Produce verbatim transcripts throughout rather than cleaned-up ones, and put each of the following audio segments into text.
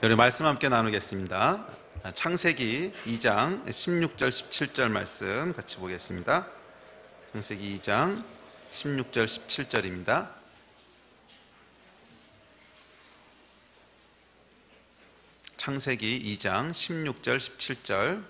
우리 말씀 함께 나누겠습니다. 창세기 이 장 십육 절 십칠 절 말씀 같이 보겠습니다. 창세기 이 장 십육 절 십칠 절입니다. 창세기 이 장 십육 절 십칠 절,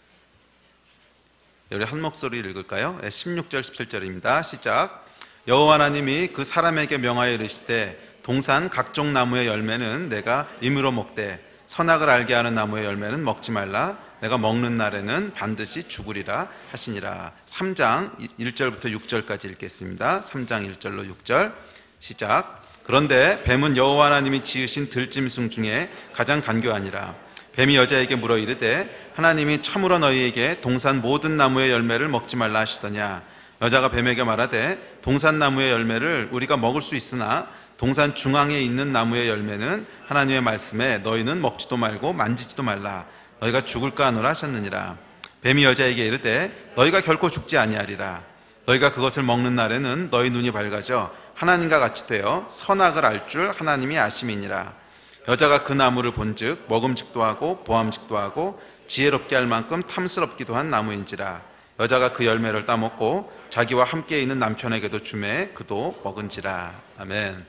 우리 한 목소리 읽을까요? 십육 절 십칠 절입니다. 시작. 여호와 하나님이 그 사람에게 명하여 이르시되 동산 각종 나무의 열매는 내가 임의로 먹되 선악을 알게 하는 나무의 열매는 먹지 말라. 내가 먹는 날에는 반드시 죽으리라 하시니라. 삼 장 일 절부터 육 절까지 읽겠습니다. 삼 장 일 절로 육 절 시작. 그런데 뱀은 여호와 하나님이 지으신 들짐승 중에 가장 간교하니라. 뱀이 여자에게 물어 이르되 하나님이 참으로 너희에게 동산 모든 나무의 열매를 먹지 말라 하시더냐. 여자가 뱀에게 말하되 동산 나무의 열매를 우리가 먹을 수 있으나 동산 중앙에 있는 나무의 열매는 하나님의 말씀에 너희는 먹지도 말고 만지지도 말라. 너희가 죽을까 하노라 하셨느니라. 뱀이 여자에게 이르되 너희가 결코 죽지 아니하리라. 너희가 그것을 먹는 날에는 너희 눈이 밝아져 하나님과 같이 되어 선악을 알 줄 하나님이 아심이니라. 여자가 그 나무를 본즉 먹음직도 하고 보암직도 하고 지혜롭게 할 만큼 탐스럽기도 한 나무인지라. 여자가 그 열매를 따먹고 자기와 함께 있는 남편에게도 주매 그도 먹은지라. 아멘.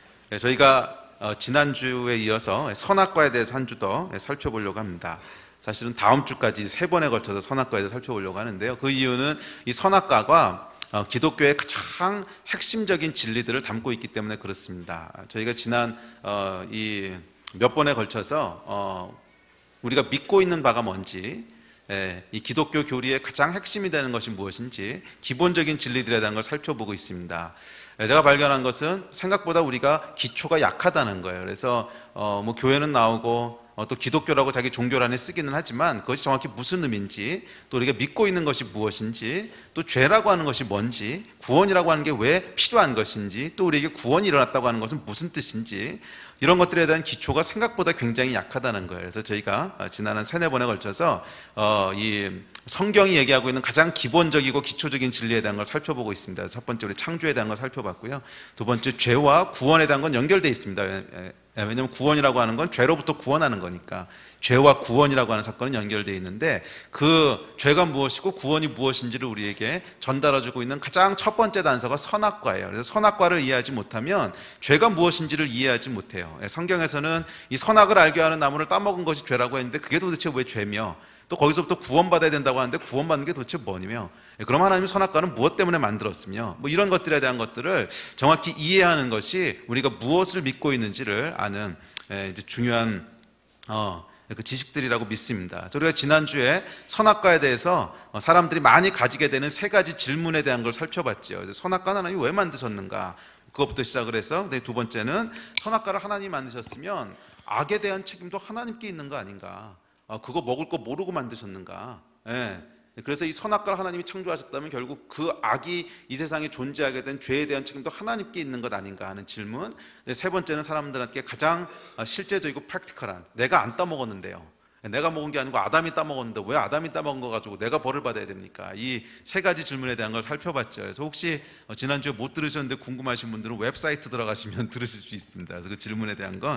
저희가 지난주에 이어서 선악과에 대해서 한 주 더 살펴보려고 합니다. 사실은 다음 주까지 세 번에 걸쳐서 선악과에 대해서 살펴보려고 하는데요. 그 이유는 이 선악과가 기독교의 가장 핵심적인 진리들을 담고 있기 때문에 그렇습니다. 저희가 지난 이 몇 번에 걸쳐서 우리가 믿고 있는 바가 뭔지, 이 기독교 교리의 가장 핵심이 되는 것이 무엇인지 기본적인 진리들에 대한 걸 살펴보고 있습니다. 제가 발견한 것은 생각보다 우리가 기초가 약하다는 거예요. 그래서 어, 뭐 교회는 나오고 어, 또 기독교라고 자기 종교란에 쓰기는 하지만 그것이 정확히 무슨 의미인지, 또 우리가 믿고 있는 것이 무엇인지, 또 죄라고 하는 것이 뭔지, 구원이라고 하는 게 왜 필요한 것인지, 또 우리에게 구원이 일어났다고 하는 것은 무슨 뜻인지, 이런 것들에 대한 기초가 생각보다 굉장히 약하다는 거예요. 그래서 저희가 지난 한 세네 번에 걸쳐서 어, 이 성경이 얘기하고 있는 가장 기본적이고 기초적인 진리에 대한 걸 살펴보고 있습니다. 첫 번째 우리 창조에 대한 걸 살펴봤고요. 두 번째 죄와 구원에 대한 건 연결되어 있습니다. 왜냐하면 구원이라고 하는 건 죄로부터 구원하는 거니까 죄와 구원이라고 하는 사건은 연결되어 있는데, 그 죄가 무엇이고 구원이 무엇인지를 우리에게 전달해주고 있는 가장 첫 번째 단서가 선악과예요. 그래서 선악과를 이해하지 못하면 죄가 무엇인지를 이해하지 못해요. 성경에서는 이 선악을 알게 하는 나무를 따먹은 것이 죄라고 했는데 그게 도대체 왜 죄며, 또 거기서부터 구원받아야 된다고 하는데 구원받는 게 도대체 뭐냐며, 그럼 하나님이 선악과는 무엇 때문에 만들었으며, 뭐 이런 것들에 대한 것들을 정확히 이해하는 것이 우리가 무엇을 믿고 있는지를 아는 이제 중요한 어, 그 지식들이라고 믿습니다. 우리가 지난주에 선악과에 대해서 사람들이 많이 가지게 되는 세 가지 질문에 대한 걸 살펴봤죠. 선악과는 하나님이 왜 만드셨는가, 그것부터 시작을 해서 두 번째는 선악과를 하나님이 만드셨으면 악에 대한 책임도 하나님께 있는 거 아닌가, 그거 먹을 거 모르고 만드셨는가. 예. 그래서 이 선악과를 하나님이 창조하셨다면 결국 그 악이 이 세상에 존재하게 된 죄에 대한 책임도 하나님께 있는 것 아닌가 하는 질문. 세 번째는 사람들한테 가장 실제적이고 프랙티컬한, 내가 안 따먹었는데요, 내가 먹은 게 아니고 아담이 따먹었는데 왜 아담이 따먹은 거 가지고 내가 벌을 받아야 됩니까? 이 세 가지 질문에 대한 걸 살펴봤죠. 그래서 혹시 지난주에 못 들으셨는데 궁금하신 분들은 웹사이트 들어가시면 들으실 수 있습니다. 그래서 그 질문에 대한 건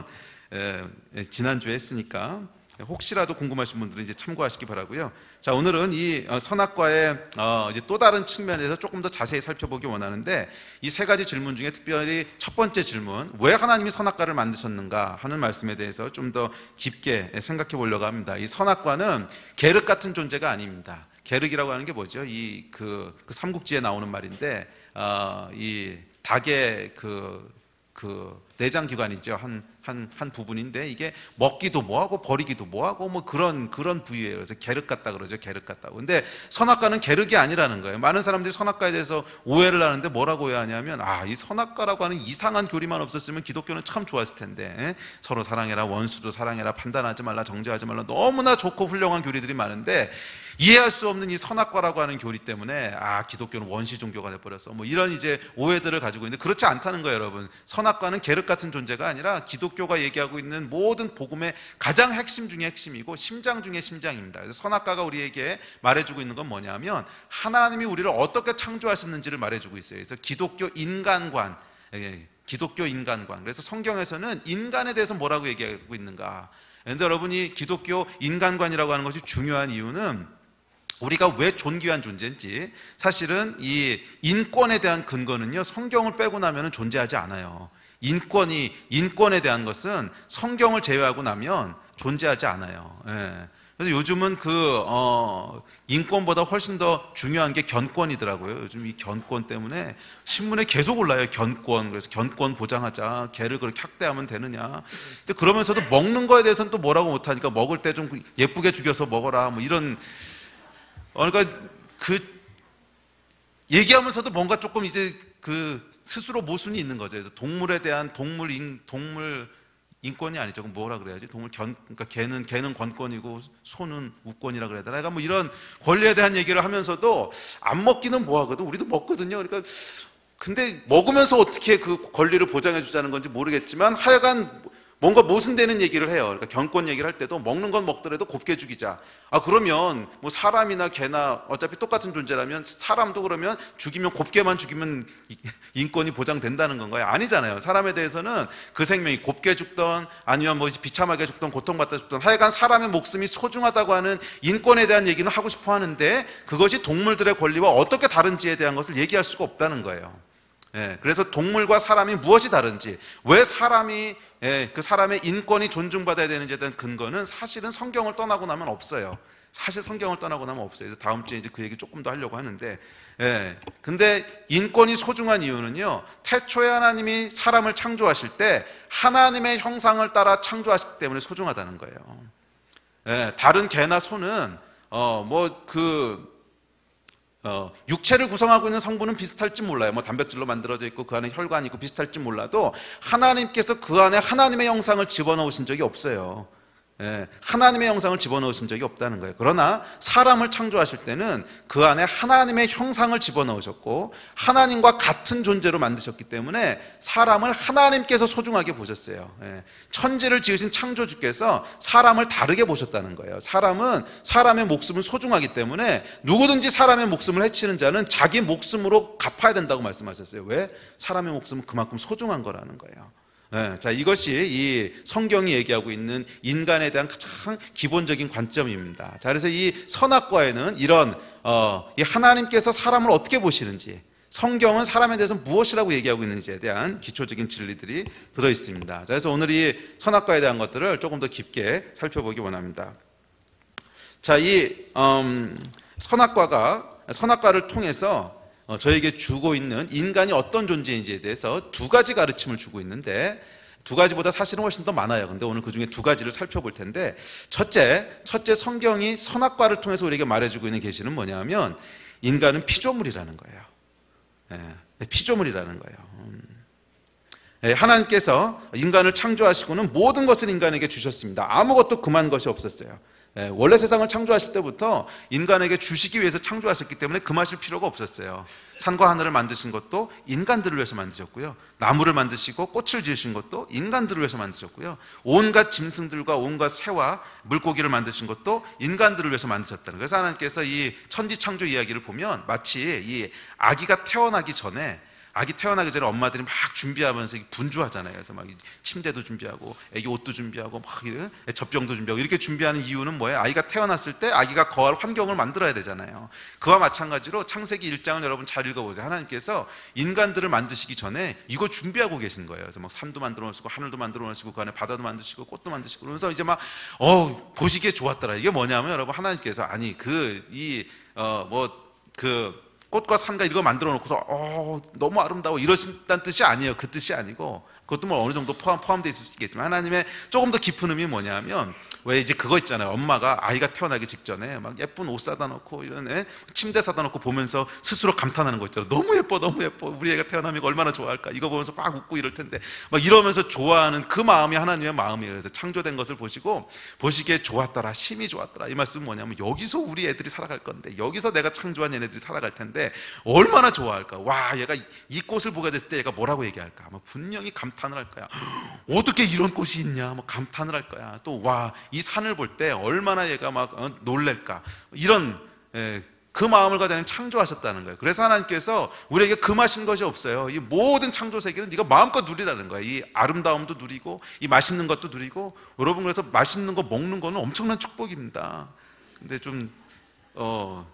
지난주에 했으니까 혹시라도 궁금하신 분들은 이제 참고하시기 바라고요. 자, 오늘은 이 선악과의 어 이제 또 다른 측면에서 조금 더 자세히 살펴보기 원하는데, 이 세 가지 질문 중에 특별히 첫 번째 질문, 왜 하나님이 선악과를 만드셨는가 하는 말씀에 대해서 좀 더 깊게 생각해 보려고 합니다. 이 선악과는 계륵 같은 존재가 아닙니다. 계륵이라고 하는 게 뭐죠? 이 그 그 삼국지에 나오는 말인데, 어, 이 닭의 그 그 내장 기관이죠. 한, 한, 한 부분인데 이게 먹기도 뭐하고 버리기도 뭐하고 뭐 그런, 그런 부위예요. 그래서 계륵 같다 그러죠. 계륵 같다고. 근데 선악과는 계륵이 아니라는 거예요. 많은 사람들이 선악과에 대해서 오해를 하는데 뭐라고 오해하냐면, 아, 이 선악과라고 하는 이상한 교리만 없었으면 기독교는 참 좋았을 텐데, 서로 사랑해라, 원수도 사랑해라, 판단하지 말라, 정죄하지 말라, 너무나 좋고 훌륭한 교리들이 많은데 이해할 수 없는 이 선악과라고 하는 교리 때문에 아, 기독교는 원시 종교가 돼버렸어, 뭐 이런 이제 오해들을 가지고 있는데, 그렇지 않다는 거예요. 여러분, 선악과는 계륵 같은 존재가 아니라 기독교가 얘기하고 있는 모든 복음의 가장 핵심 중에 핵심이고 심장 중에 심장입니다. 그래서 선악과가 우리에게 말해주고 있는 건 뭐냐면, 하나님이 우리를 어떻게 창조하셨는지를 말해주고 있어요. 그래서 기독교 인간관, 기독교 인간관. 그래서 성경에서는 인간에 대해서 뭐라고 얘기하고 있는가, 그런데 여러분이 기독교 인간관이라고 하는 것이 중요한 이유는 우리가 왜 존귀한 존재인지, 사실은 이 인권에 대한 근거는요, 성경을 빼고 나면 존재하지 않아요. 인권이, 인권에 대한 것은 성경을 제외하고 나면 존재하지 않아요. 예. 그래서 요즘은 그, 어, 인권보다 훨씬 더 중요한 게 견권이더라고요. 요즘 이 견권 때문에 신문에 계속 올라요. 견권. 그래서 견권 보장하자. 개를 그렇게 학대하면 되느냐. 근데 그러면서도 먹는 거에 대해서는 또 뭐라고 못하니까 먹을 때 좀 예쁘게 죽여서 먹어라. 뭐 이런, 그러니까 그 얘기하면서도 뭔가 조금 이제 그 스스로 모순이 있는 거죠. 그래서 동물에 대한 동물 인 동물 인권이 아니죠. 그럼 뭐라 그래야지? 동물 견 그러니까 개는 개는 권권이고 소는 우권이라 그래야 되나? 그러니까 뭐 이런 권리에 대한 얘기를 하면서도 안 먹기는 뭐 하거든. 우리도 먹거든요. 그러니까 근데 먹으면서 어떻게 그 권리를 보장해 주자는 건지 모르겠지만 하여간 뭔가 모순되는 얘기를 해요. 그러니까 견권 얘기를 할 때도 먹는 건 먹더라도 곱게 죽이자. 아, 그러면 뭐 사람이나 개나 어차피 똑같은 존재라면 사람도 그러면 죽이면 곱게만 죽이면 인권이 보장된다는 건가요? 아니잖아요. 사람에 대해서는 그 생명이 곱게 죽던 아니면 뭐 비참하게 죽던 고통받다 죽던 하여간 사람의 목숨이 소중하다고 하는 인권에 대한 얘기는 하고 싶어 하는데 그것이 동물들의 권리와 어떻게 다른지에 대한 것을 얘기할 수가 없다는 거예요. 예, 그래서 동물과 사람이 무엇이 다른지, 왜 사람이 예, 그 사람의 인권이 존중받아야 되는지에 대한 근거는 사실은 성경을 떠나고 나면 없어요. 사실 성경을 떠나고 나면 없어요. 그래서 다음 주에 이제 그 얘기 조금 더 하려고 하는데, 예, 근데 인권이 소중한 이유는요, 태초에 하나님이 사람을 창조하실 때 하나님의 형상을 따라 창조하셨기 때문에 소중하다는 거예요. 예, 다른 개나 소는 어뭐그 어, 육체를 구성하고 있는 성분은 비슷할지 몰라요. 뭐 단백질로 만들어져 있고 그 안에 혈관이 있고 비슷할지 몰라도 하나님께서 그 안에 하나님의 형상을 집어넣으신 적이 없어요. 예, 하나님의 형상을 집어넣으신 적이 없다는 거예요. 그러나 사람을 창조하실 때는 그 안에 하나님의 형상을 집어넣으셨고 하나님과 같은 존재로 만드셨기 때문에 사람을 하나님께서 소중하게 보셨어요. 예, 천지를 지으신 창조주께서 사람을 다르게 보셨다는 거예요. 사람은 사람의 목숨은 소중하기 때문에 누구든지 사람의 목숨을 해치는 자는 자기 목숨으로 갚아야 된다고 말씀하셨어요. 왜? 사람의 목숨은 그만큼 소중한 거라는 거예요. 네, 자, 이것이 이 성경이 얘기하고 있는 인간에 대한 가장 기본적인 관점입니다. 자, 그래서 이 선악과에는 이런 어, 이 하나님께서 사람을 어떻게 보시는지, 성경은 사람에 대해서 무엇이라고 얘기하고 있는지에 대한 기초적인 진리들이 들어 있습니다. 자, 그래서 오늘 이 선악과에 대한 것들을 조금 더 깊게 살펴보기 원합니다. 자, 이 음, 선악과가 선악과를 통해서 어, 저에게 주고 있는 인간이 어떤 존재인지에 대해서 두 가지 가르침을 주고 있는데, 두 가지보다 사실은 훨씬 더 많아요. 근데 오늘 그 중에 두 가지를 살펴볼 텐데, 첫째, 첫째 성경이 선악과를 통해서 우리에게 말해주고 있는 계시는 뭐냐면 인간은 피조물이라는 거예요. 예, 피조물이라는 거예요. 음. 예, 하나님께서 인간을 창조하시고는 모든 것을 인간에게 주셨습니다. 아무것도 금한 것이 없었어요. 예, 원래 세상을 창조하실 때부터 인간에게 주시기 위해서 창조하셨기 때문에 금하실 필요가 없었어요. 산과 하늘을 만드신 것도 인간들을 위해서 만드셨고요, 나무를 만드시고 꽃을 지으신 것도 인간들을 위해서 만드셨고요, 온갖 짐승들과 온갖 새와 물고기를 만드신 것도 인간들을 위해서 만드셨다는 거예요. 그래서 하나님께서 이 천지 창조 이야기를 보면 마치 이 아기가 태어나기 전에 아기 태어나기 전에 엄마들이 막 준비하면서 분주하잖아요. 그래서 막 침대도 준비하고 아기 옷도 준비하고 막 이런 젖병도 준비하고 이렇게 준비하는 이유는 뭐예요? 아이가 태어났을 때 아기가 거할 환경을 만들어야 되잖아요. 그와 마찬가지로 창세기 일 장을 여러분 잘 읽어보세요. 하나님께서 인간들을 만드시기 전에 이거 준비하고 계신 거예요. 그래서 막 산도 만들어 놓으시고 하늘도 만들어 놓으시고 그 안에 바다도 만드시고 꽃도 만드시고 그러면서 이제 막 어, 보시기에 좋았더라. 이게 뭐냐면 여러분, 하나님께서 아니 그 이 어 뭐 그 꽃과 산과 이거 만들어 놓고서 어, 너무 아름다워 이러신다는 뜻이 아니에요. 그 뜻이 아니고, 그것도 뭐 어느 정도 포함, 포함되어 있을 수 있겠지만 하나님의 조금 더 깊은 의미 뭐냐면, 왜 이제 그거 있잖아요. 엄마가 아이가 태어나기 직전에 막 예쁜 옷 사다 놓고 이런 애 침대 사다 놓고 보면서 스스로 감탄하는 거 있잖아요. 너무 예뻐 너무 예뻐, 우리 애가 태어나면 얼마나 좋아할까, 이거 보면서 막 웃고 이럴 텐데 막 이러면서 좋아하는 그 마음이 하나님의 마음이에요. 그래서 창조된 것을 보시고 보시기에 좋았더라, 심히 좋았더라. 이 말씀은 뭐냐면 여기서 우리 애들이 살아갈 건데, 여기서 내가 창조한 얘네들이 살아갈 텐데 얼마나 좋아할까. 와, 얘가 이 꽃을 보게 됐을 때 얘가 뭐라고 얘기할까. 아마 분명히 감탄을 할 거야. 어떻게 이런 꽃이 있냐, 뭐 감탄을 할 거야. 또 와, 이 산을 볼 때 얼마나 얘가 막 놀랄까. 이런 에, 그 마음을 가지고 하나님 창조하셨다는 거예요. 그래서 하나님께서 우리에게 금하신 것이 없어요. 이 모든 창조 세계는 네가 마음껏 누리라는 거예요. 이 아름다움도 누리고 이 맛있는 것도 누리고. 여러분, 그래서 맛있는 거 먹는 거는 엄청난 축복입니다. 근데 좀 어,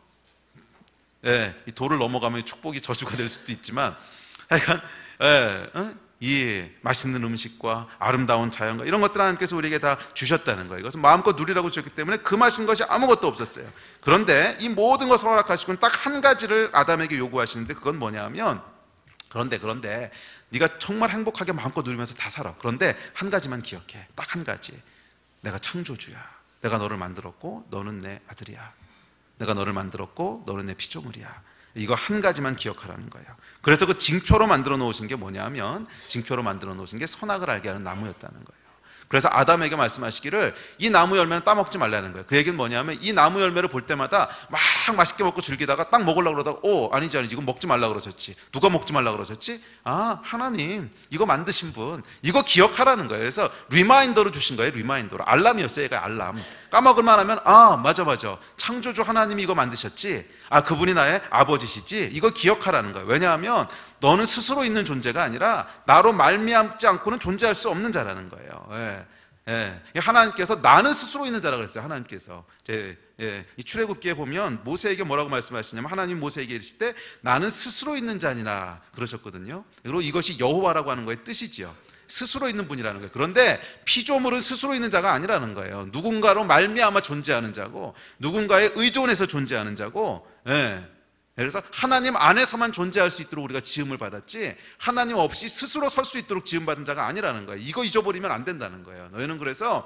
예, 이 도를 넘어가면 축복이 저주가 될 수도 있지만, 하여간 예, 어? 이 맛있는 음식과 아름다운 자연과 이런 것들 하나님께서 우리에게 다 주셨다는 거예요. 이것은 마음껏 누리라고 주셨기 때문에 금하신 것이 아무것도 없었어요. 그런데 이 모든 것을 허락하시고는 딱 한 가지를 아담에게 요구하시는데, 그건 뭐냐 하면, 그런데 그런데 네가 정말 행복하게 마음껏 누리면서 다 살아. 그런데 한 가지만 기억해. 딱 한 가지. 내가 창조주야. 내가 너를 만들었고 너는 내 아들이야. 내가 너를 만들었고 너는 내 피조물이야. 이거 한 가지만 기억하라는 거예요. 그래서 그 징표로 만들어 놓으신 게 뭐냐면, 징표로 만들어 놓으신 게 선악을 알게 하는 나무였다는 거예요. 그래서 아담에게 말씀하시기를 이 나무 열매는 따먹지 말라는 거예요. 그 얘기는 뭐냐면, 이 나무 열매를 볼 때마다 막 맛있게 먹고 즐기다가 딱 먹으려고 그러다가 오, 아니지 아니지, 이거 먹지 말라고 그러셨지. 누가 먹지 말라고 그러셨지? 아, 하나님, 이거 만드신 분, 이거 기억하라는 거예요. 그래서 리마인더로 주신 거예요. 리마인더로. 알람이었어요. 얘가 알람. 까먹을만 하면, 아, 맞아 맞아, 창조주 하나님이 이거 만드셨지. 아, 그분이 나의 아버지시지. 이거 기억하라는 거예요. 왜냐하면 너는 스스로 있는 존재가 아니라 나로 말미암지 않고는 존재할 수 없는 자라는 거예요. 예. 예. 하나님께서 나는 스스로 있는 자라고 그랬어요. 하나님께서 제, 예. 이 출애굽기에 보면 모세에게 뭐라고 말씀하시냐면, 하나님 모세에게 이르실 때 나는 스스로 있는 자니라 그러셨거든요. 그리고 이것이 여호와라고 하는 거의 뜻이지요. 스스로 있는 분이라는 거예요. 그런데 피조물은 스스로 있는 자가 아니라는 거예요. 누군가로 말미암아 존재하는 자고, 누군가에 의존해서 존재하는 자고, 예. 그래서 하나님 안에서만 존재할 수 있도록 우리가 지음을 받았지, 하나님 없이 스스로 설 수 있도록 지음받은 자가 아니라는 거예요. 이거 잊어버리면 안 된다는 거예요. 너희는 그래서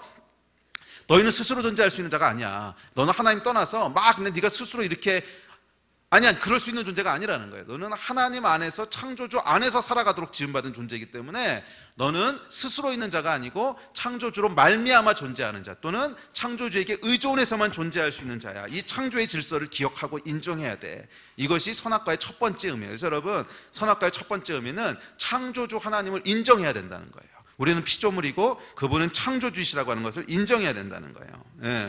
너희는 스스로 존재할 수 있는 자가 아니야. 너는 하나님 떠나서 막 그냥 네가 스스로 이렇게, 아니야, 그럴 수 있는 존재가 아니라는 거예요. 너는 하나님 안에서, 창조주 안에서 살아가도록 지음받은 존재이기 때문에 너는 스스로 있는 자가 아니고 창조주로 말미암아 존재하는 자, 또는 창조주에게 의존해서만 존재할 수 있는 자야. 이 창조의 질서를 기억하고 인정해야 돼. 이것이 선악과의 첫 번째 의미예요. 그래서 여러분, 선악과의 첫 번째 의미는 창조주 하나님을 인정해야 된다는 거예요. 우리는 피조물이고 그분은 창조주시라고 하는 것을 인정해야 된다는 거예요. 예.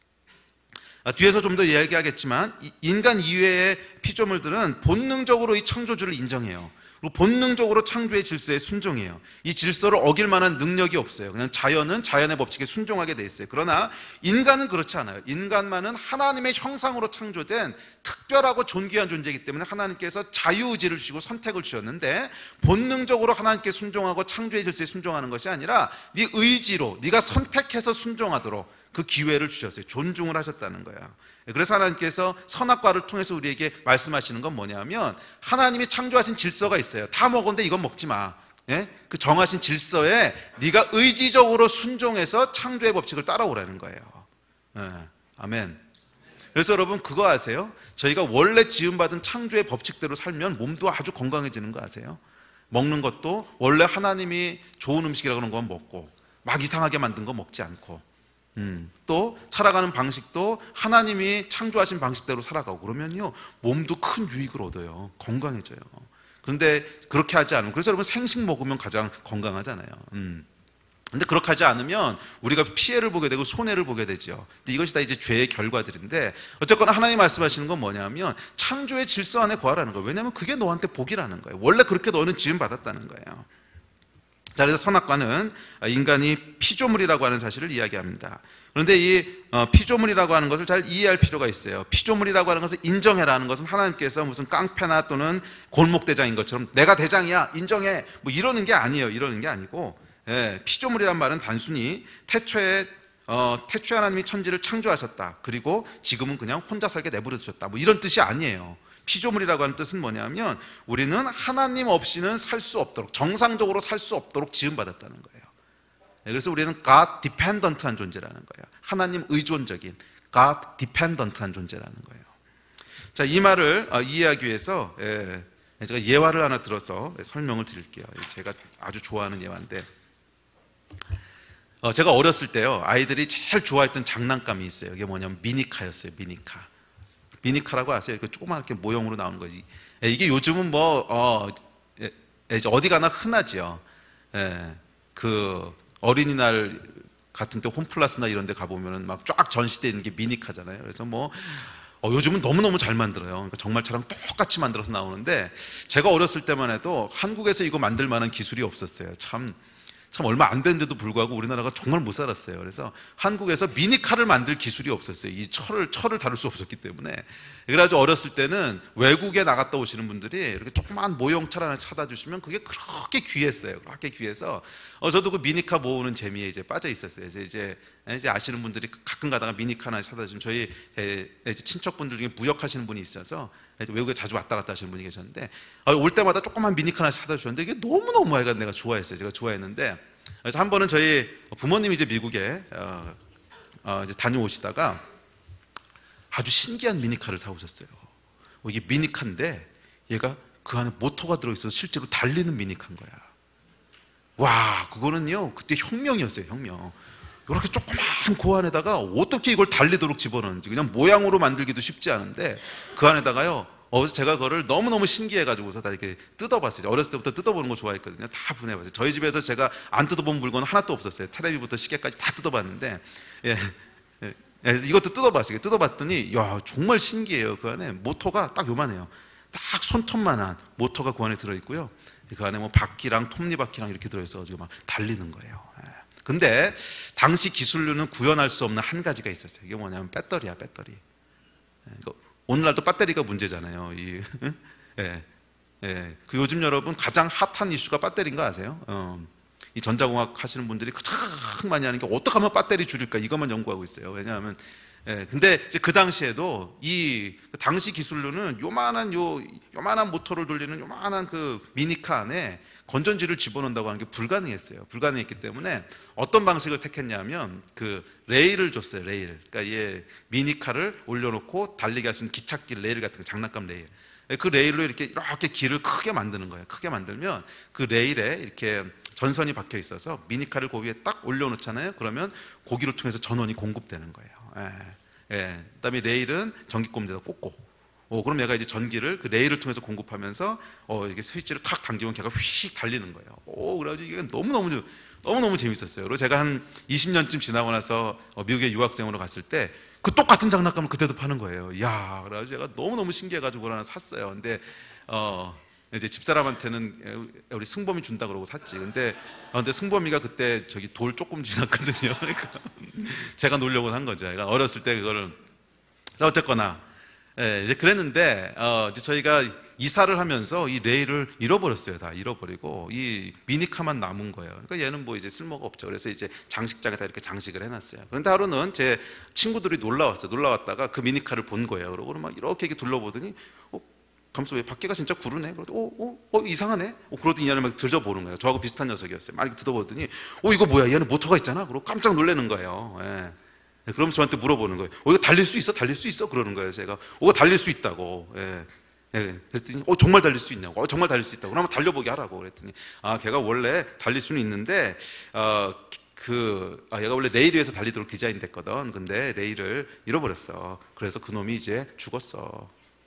뒤에서 좀 더 이야기하겠지만, 인간 이외의 피조물들은 본능적으로 이 창조주를 인정해요. 그리고 본능적으로 창조의 질서에 순종해요. 이 질서를 어길 만한 능력이 없어요. 그냥 자연은 자연의 법칙에 순종하게 돼 있어요. 그러나 인간은 그렇지 않아요. 인간만은 하나님의 형상으로 창조된 특별하고 존귀한 존재이기 때문에 하나님께서 자유의지를 주시고 선택을 주셨는데, 본능적으로 하나님께 순종하고 창조의 질서에 순종하는 것이 아니라 네 의지로, 네가 선택해서 순종하도록 그 기회를 주셨어요. 존중을 하셨다는 거야. 그래서 하나님께서 선악과를 통해서 우리에게 말씀하시는 건 뭐냐면, 하나님이 창조하신 질서가 있어요. 다 먹었는데 이건 먹지 마. 예? 그 정하신 질서에 네가 의지적으로 순종해서 창조의 법칙을 따라오라는 거예요. 예. 아멘. 그래서 여러분, 그거 아세요? 저희가 원래 지음받은 창조의 법칙대로 살면 몸도 아주 건강해지는 거 아세요? 먹는 것도 원래 하나님이 좋은 음식이라고 하는 건 먹고, 막 이상하게 만든 거 먹지 않고, 음, 또 살아가는 방식도 하나님이 창조하신 방식대로 살아가고, 그러면요 몸도 큰 유익을 얻어요. 건강해져요. 그런데 그렇게 하지 않으면, 그래서 여러분, 생식 먹으면 가장 건강하잖아요. 음. 근데 그렇게 하지 않으면 우리가 피해를 보게 되고 손해를 보게 되죠. 근데 이것이 다 이제 죄의 결과들인데, 어쨌거나 하나님 말씀하시는 건 뭐냐면 창조의 질서 안에 거하라는 거예요. 왜냐하면 그게 너한테 복이라는 거예요. 원래 그렇게 너는 지음 받았다는 거예요. 자, 그래서 선악과는 인간이 피조물이라고 하는 사실을 이야기합니다. 그런데 이 피조물이라고 하는 것을 잘 이해할 필요가 있어요. 피조물이라고 하는 것을 인정해라 하는 것은 하나님께서 무슨 깡패나 또는 골목대장인 것처럼 내가 대장이야 인정해 뭐 이러는 게 아니에요. 이러는 게 아니고, 예, 피조물이란 말은 단순히 태초에 어, 태초에 하나님이 천지를 창조하셨다, 그리고 지금은 그냥 혼자 살게 내버려 두셨다, 뭐 이런 뜻이 아니에요. 피조물이라고 하는 뜻은 뭐냐면 우리는 하나님 없이는 살 수 없도록, 정상적으로 살 수 없도록 지음받았다는 거예요. 그래서 우리는 God dependent한 존재라는 거예요. 하나님 의존적인 God dependent한 존재라는 거예요. 자, 이 말을 이해하기 위해서 제가 예화를 하나 들어서 설명을 드릴게요. 제가 아주 좋아하는 예화인데, 제가 어렸을 때요 아이들이 제일 좋아했던 장난감이 있어요. 이게 뭐냐면 미니카였어요. 미니카. 미니카라고 아세요? 그 조그맣게 모형으로 나오는 거지. 이게 요즘은 뭐 어, 어디 가나 흔하지요. 예, 그 어린이날 같은 때 홈플러스나 이런 데 가보면은 막 쫙 전시되어 있는 게 미니카잖아요. 그래서 뭐 어, 요즘은 너무너무 잘 만들어요. 그러니까 정말 차랑 똑같이 만들어서 나오는데, 제가 어렸을 때만 해도 한국에서 이거 만들 만한 기술이 없었어요. 참, 참 얼마 안 됐는데도 불구하고 우리나라가 정말 못 살았어요. 그래서 한국에서 미니카를 만들 기술이 없었어요. 이 철을, 철을 다룰 수 없었기 때문에. 그래가지고 어렸을 때는 외국에 나갔다 오시는 분들이 이렇게 조그만 모형철 하나 사다 주시면 그게 그렇게 귀했어요. 그렇게 귀해서 어, 저도 그 미니카 모으는 재미에 이제 빠져 있었어요. 이제, 이제, 이제 아시는 분들이 가끔 가다가 미니카 하나 사다 주시면, 저희 이제 친척분들 중에 무역하시는 분이 있어서 외국에 자주 왔다 갔다 하시는 분이 계셨는데, 어, 올 때마다 조그만 미니카 하나 사다 주셨는데 이게 너무너무 하여간 내가 좋아했어요. 제가 좋아했는데, 그래서 한 번은 저희 부모님이 이제 미국에 어, 어, 이제 다녀오시다가 아주 신기한 미니카를 사오셨어요. 어, 이게 미니카인데 얘가 그 안에 모터가 들어있어서 실제로 달리는 미니카인 거야. 와, 그거는요 그때 혁명이었어요. 혁명. 이렇게 조그만 그 안에다가 어떻게 이걸 달리도록 집어넣는지, 그냥 모양으로 만들기도 쉽지 않은데 그 안에다가요, 어디서 제가 그거를 너무너무 신기해가지고서 다 이렇게 뜯어봤어요. 어렸을 때부터 뜯어보는 거 좋아했거든요. 다 분해봤어요. 저희 집에서 제가 안 뜯어본 물건은 하나도 없었어요. 테레비부터 시계까지 다 뜯어봤는데, 예, 예, 예, 이것도 뜯어봤어요. 뜯어봤더니 야, 정말 신기해요. 그 안에 모터가 딱 요만해요. 딱 손톱만한 모터가 그 안에 들어있고요. 그 안에 뭐 바퀴랑 톱니바퀴랑 이렇게 들어있어가지고 막 달리는 거예요. 예. 근데 당시 기술로는 구현할 수 없는 한 가지가 있었어요. 이게 뭐냐면 배터리야, 배터리. 예, 이거 오늘날도 배터리가 문제잖아요. 이, 예, 예. 그 요즘 여러분 가장 핫한 이슈가 배터리인 거 아세요? 어, 이 전자공학 하시는 분들이 가장 많이 하는 게 어떻게 하면 배터리 줄일까, 이것만 연구하고 있어요. 왜냐하면, 예, 근데 이제 그 당시에도 이 당시 기술로는 요만한 요 요만한 모터를 돌리는 요만한 그 미니카 안에 건전지를 집어넣는다고 하는 게 불가능했어요. 불가능했기 때문에 어떤 방식을 택했냐면 그 레일을 줬어요. 레일. 그러니까 얘 미니카를 올려놓고 달리게 할 수 있는 기찻길 레일 같은 거, 장난감 레일. 그 레일로 이렇게 이렇게 길을 크게 만드는 거예요. 크게 만들면 그 레일에 이렇게 전선이 박혀 있어서 미니카를 그 위에 딱 올려놓잖아요. 그러면 거기를 통해서 전원이 공급되는 거예요. 예. 예. 그다음에 레일은 전기꼬문에다 꽂고. 어, 그럼 얘가 이제 전기를 그 레일을 통해서 공급하면서 어, 이게 스위치를 탁 당기면 걔가 휙 달리는 거예요. 오, 그래가지고 이게 너무너무, 너무너무 재밌었어요. 그리고 제가 한 이십 년쯤 지나고 나서 어, 미국에 유학생으로 갔을 때 그 똑같은 장난감을 그때도 파는 거예요. 이야, 그래가지고 제가 너무너무 신기해가지고 그걸 하나 샀어요. 근데, 어, 이제 집사람한테는 우리 승범이 준다 그러고 샀지. 근데, 어, 근데 승범이가 그때 저기 돌 조금 지났거든요. 그러니까 제가 놀려고 산 거죠. 그러니까 어렸을 때 그거를. 자, 어쨌거나. 예, 이제 그랬는데, 어, 이제 저희가 이사를 하면서 이 레일을 잃어버렸어요. 다 잃어버리고 이 미니카만 남은 거예요. 그러니까 얘는 뭐 이제 쓸모가 없죠. 그래서 이제 장식장에다 이렇게 장식을 해놨어요. 그런데 하루는 제 친구들이 놀러 왔어요. 놀러 왔다가 그 미니카를 본 거예요. 그러고 막 이렇게 이렇게 둘러보더니, 어, 감수 왜 바퀴가 진짜 구르네? 그러더니, 어, 어, 어, 이상하네? 어, 그러더니 얘는 막 들여보는 거예요. 저하고 비슷한 녀석이었어요. 막 이렇게 들어보더니, 어, 이거 뭐야? 얘는 모터가 있잖아? 그러고 깜짝 놀라는 거예요. 예. 그러면서 저한테 물어보는 거예요. 어, 이거 달릴 수 있어? 달릴 수 있어? 그러는 거예요. 제가, 어, 이거 달릴 수 있다고. 예. 예. 그랬더니, 어, 정말 달릴 수 있냐고. 어, 정말 달릴 수 있다고. 그럼 한번 달려보게 하라고. 그랬더니, 아, 걔가 원래 달릴 수는 있는데, 어, 그, 아, 얘가 원래 레일 위에서 달리도록 디자인 됐거든. 근데 레일을 잃어버렸어. 그래서 그놈이 이제 죽었어.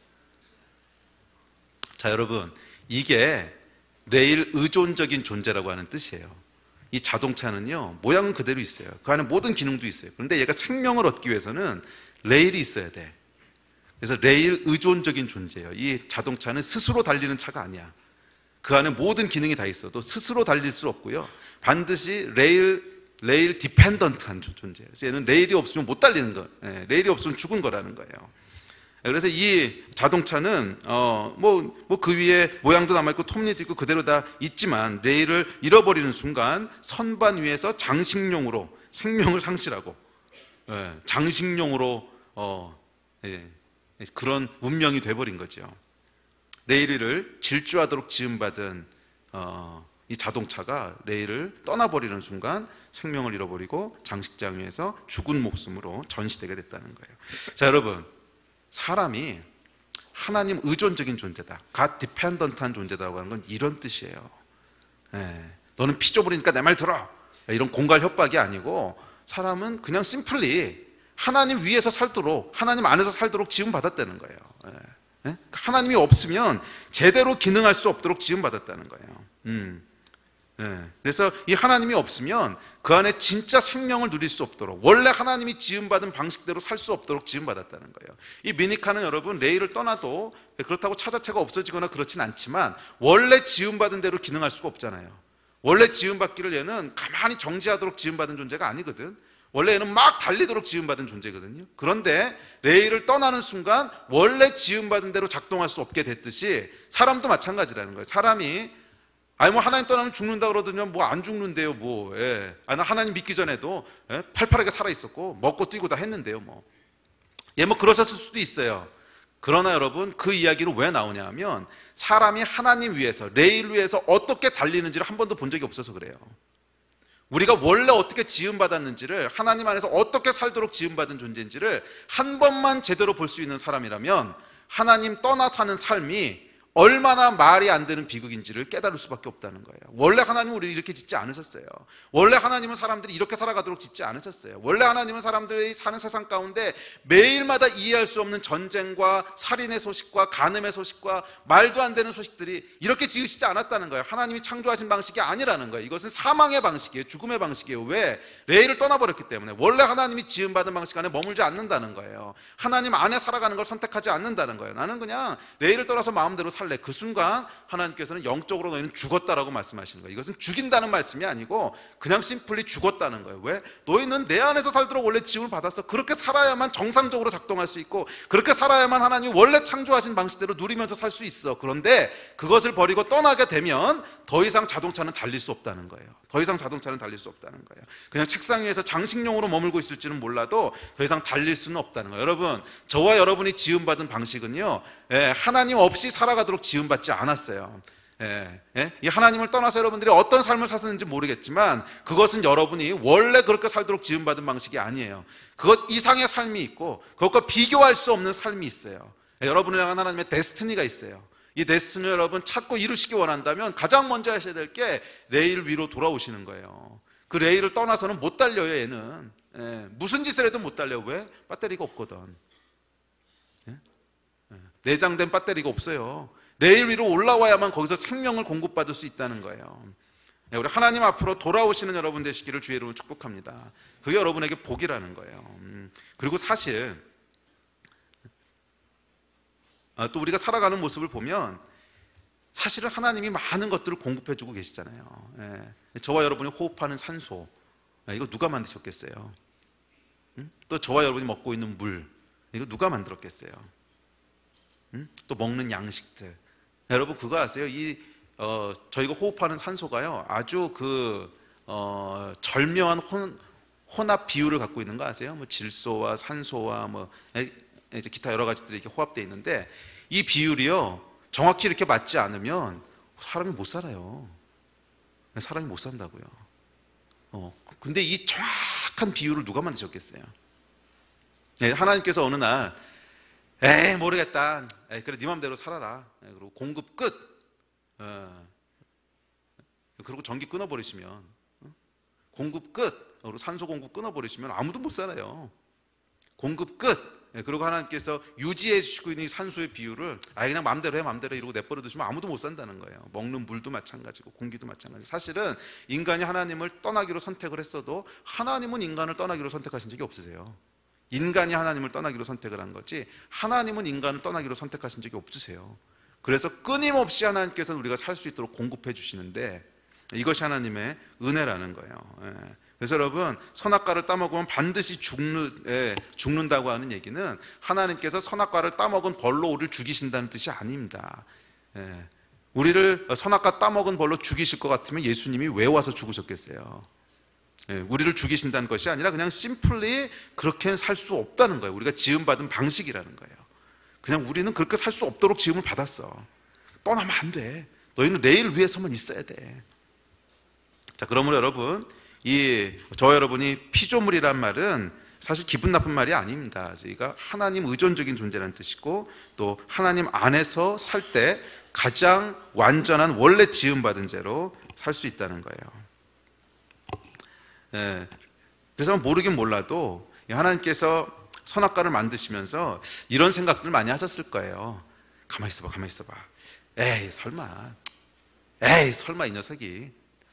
자, 여러분, 이게 레일 의존적인 존재라고 하는 뜻이에요. 이 자동차는요, 모양은 그대로 있어요. 그 안에 모든 기능도 있어요. 그런데 얘가 생명을 얻기 위해서는 레일이 있어야 돼. 그래서 레일 의존적인 존재예요. 이 자동차는 스스로 달리는 차가 아니야. 그 안에 모든 기능이 다 있어도 스스로 달릴 수 없고요. 반드시 레일, 레일 디펜던트한 존재예요. 그래서 얘는 레일이 없으면 못 달리는 거, 예, 레일이 없으면 죽은 거라는 거예요. 그래서 이 자동차는 어뭐 뭐 그 위에 모양도 남아있고 톱니도 있고 그대로 다 있지만 레일을 잃어버리는 순간 선반 위에서 장식용으로 생명을 상실하고, 예, 장식용으로 어, 예, 그런 운명이 돼버린 거죠. 레일 위를 질주하도록 지음받은 어, 이 자동차가 레일을 떠나버리는 순간 생명을 잃어버리고 장식장 위에서 죽은 목숨으로 전시되게 됐다는 거예요. 자, 여러분, 사람이 하나님 의존적인 존재다, God dependent한 존재다라고 하는 건 이런 뜻이에요. 예, 너는 피조물이니까 내 말 들어, 이런 공갈 협박이 아니고 사람은 그냥 심플리 하나님 위에서 살도록, 하나님 안에서 살도록 지음받았다는 거예요. 예? 예? 하나님이 없으면 제대로 기능할 수 없도록 지음받았다는 거예요. 음. 예. 그래서 이 하나님이 없으면 그 안에 진짜 생명을 누릴 수 없도록, 원래 하나님이 지음받은 방식대로 살 수 없도록 지음받았다는 거예요. 이 미니카는 여러분 레이를 떠나도 그렇다고 차자체가 없어지거나 그렇진 않지만 원래 지음받은 대로 기능할 수가 없잖아요. 원래 지음받기를 얘는 가만히 정지하도록 지음받은 존재가 아니거든. 원래 얘는 막 달리도록 지음받은 존재거든요. 그런데 레이를 떠나는 순간 원래 지음받은 대로 작동할 수 없게 됐듯이 사람도 마찬가지라는 거예요. 사람이 아니 뭐 하나님 떠나면 죽는다 그러더니 뭐 안 죽는데요 뭐. 예. 아니 하나님 믿기 전에도 예? 팔팔하게 살아 있었고 먹고 뛰고 다 했는데요 뭐. 예, 뭐 그러셨을 수도 있어요. 그러나 여러분 그 이야기는 왜 나오냐 하면 사람이 하나님 위해서, 레일 위해서 어떻게 달리는지를 한 번도 본 적이 없어서 그래요. 우리가 원래 어떻게 지음받았는지를, 하나님 안에서 어떻게 살도록 지음받은 존재인지를 한 번만 제대로 볼 수 있는 사람이라면 하나님 떠나 사는 삶이 얼마나 말이 안 되는 비극인지를 깨달을 수밖에 없다는 거예요. 원래 하나님은 우리를 이렇게 짓지 않으셨어요. 원래 하나님은 사람들이 이렇게 살아가도록 짓지 않으셨어요. 원래 하나님은 사람들이 사는 세상 가운데 매일마다 이해할 수 없는 전쟁과 살인의 소식과 간음의 소식과 말도 안 되는 소식들이 이렇게 지으시지 않았다는 거예요. 하나님이 창조하신 방식이 아니라는 거예요. 이것은 사망의 방식이에요. 죽음의 방식이에요. 왜? 레이를 떠나버렸기 때문에. 원래 하나님이 지음받은 방식 안에 머물지 않는다는 거예요. 하나님 안에 살아가는 걸 선택하지 않는다는 거예요. 나는 그냥 레이를 떠나서 마음대로 살 그 순간 하나님께서는 영적으로 너희는 죽었다라고 말씀하시는 거예요. 이것은 죽인다는 말씀이 아니고 그냥 심플리 죽었다는 거예요. 왜? 너희는 내 안에서 살도록 원래 지음을 받았어. 그렇게 살아야만 정상적으로 작동할 수 있고 그렇게 살아야만 하나님이 원래 창조하신 방식대로 누리면서 살 수 있어. 그런데 그것을 버리고 떠나게 되면 더 이상 자동차는 달릴 수 없다는 거예요. 더 이상 자동차는 달릴 수 없다는 거예요. 그냥 책상 위에서 장식용으로 머물고 있을지는 몰라도 더 이상 달릴 수는 없다는 거예요. 여러분, 저와 여러분이 지음받은 방식은요, 예, 하나님 없이 살아가도록 지음받지 않았어요. 예, 예? 이 하나님을 떠나서 여러분들이 어떤 삶을 사셨는지 모르겠지만 그것은 여러분이 원래 그렇게 살도록 지음받은 방식이 아니에요. 그것 이상의 삶이 있고 그것과 비교할 수 없는 삶이 있어요. 예, 여러분을 향한 하나님의 데스티니가 있어요. 이 데스티니 여러분 찾고 이루시기 원한다면 가장 먼저 하셔야 될 게 레일 위로 돌아오시는 거예요. 그 레일을 떠나서는 못 달려요. 얘는 예, 무슨 짓을 해도 못 달려. 왜? 배터리가 없거든. 예? 예, 내장된 배터리가 없어요. 레일 위로 올라와야만 거기서 생명을 공급받을 수 있다는 거예요. 예, 우리 하나님 앞으로 돌아오시는 여러분 되시기를 주의 이름으로 축복합니다. 그게 여러분에게 복이라는 거예요. 음, 그리고 사실 아, 또 우리가 살아가는 모습을 보면 사실은 하나님이 많은 것들을 공급해주고 계시잖아요. 예. 저와 여러분이 호흡하는 산소, 예, 이거 누가 만드셨겠어요? 음? 또 저와 여러분이 먹고 있는 물, 이거 누가 만들었겠어요? 음? 또 먹는 양식들, 예, 여러분 그거 아세요? 이 어, 저희가 호흡하는 산소가요 아주 그 어, 절묘한 혼, 혼합 비율을 갖고 있는 거 아세요? 뭐 질소와 산소와 뭐 이제 기타 여러 가지들이 이렇게 호합되어 있는데 이 비율이요 정확히 이렇게 맞지 않으면 사람이 못 살아요. 사람이 못 산다고요. 어, 근데 이 정확한 비율을 누가 만드셨겠어요? 네, 하나님께서 어느 날 에이 모르겠다. 에이, 그래 네 맘대로 살아라. 에이, 그리고 공급 끝. 어, 그리고 전기 끊어버리시면 어? 공급 끝. 그리고 산소 공급 끊어버리시면 아무도 못 살아요. 공급 끝. 그리고 하나님께서 유지해 주시고 있는 이 산소의 비율을 아 그냥 마음대로 해 마음대로 이러고 내버려 두시면 아무도 못 산다는 거예요. 먹는 물도 마찬가지고 공기도 마찬가지고. 사실은 인간이 하나님을 떠나기로 선택을 했어도 하나님은 인간을 떠나기로 선택하신 적이 없으세요. 인간이 하나님을 떠나기로 선택을 한 거지 하나님은 인간을 떠나기로 선택하신 적이 없으세요. 그래서 끊임없이 하나님께서는 우리가 살 수 있도록 공급해 주시는데 이것이 하나님의 은혜라는 거예요. 예. 그래서 여러분 선악과를 따먹으면 반드시 죽는, 예, 죽는다고 하는 얘기는 하나님께서 선악과를 따먹은 벌로 우리를 죽이신다는 뜻이 아닙니다. 예, 우리를 선악과 따먹은 벌로 죽이실 것 같으면 예수님이 왜 와서 죽으셨겠어요? 예, 우리를 죽이신다는 것이 아니라 그냥 심플리 그렇게는 살 수 없다는 거예요. 우리가 지음받은 방식이라는 거예요. 그냥 우리는 그렇게 살 수 없도록 지음을 받았어. 떠나면 안 돼. 너희는 레일 위에서만 있어야 돼. 자, 그러므로 여러분 이 저와 여러분이 피조물이란 말은 사실 기분 나쁜 말이 아닙니다. 저희가 하나님 의존적인 존재라는 뜻이고 또 하나님 안에서 살 때 가장 완전한 원래 지음받은 죄로 살 수 있다는 거예요. 예, 그래서 모르긴 몰라도 하나님께서 선악과를 만드시면서 이런 생각들을 많이 하셨을 거예요. 가만히 있어봐 가만히 있어봐. 에이 설마 에이 설마 이 녀석이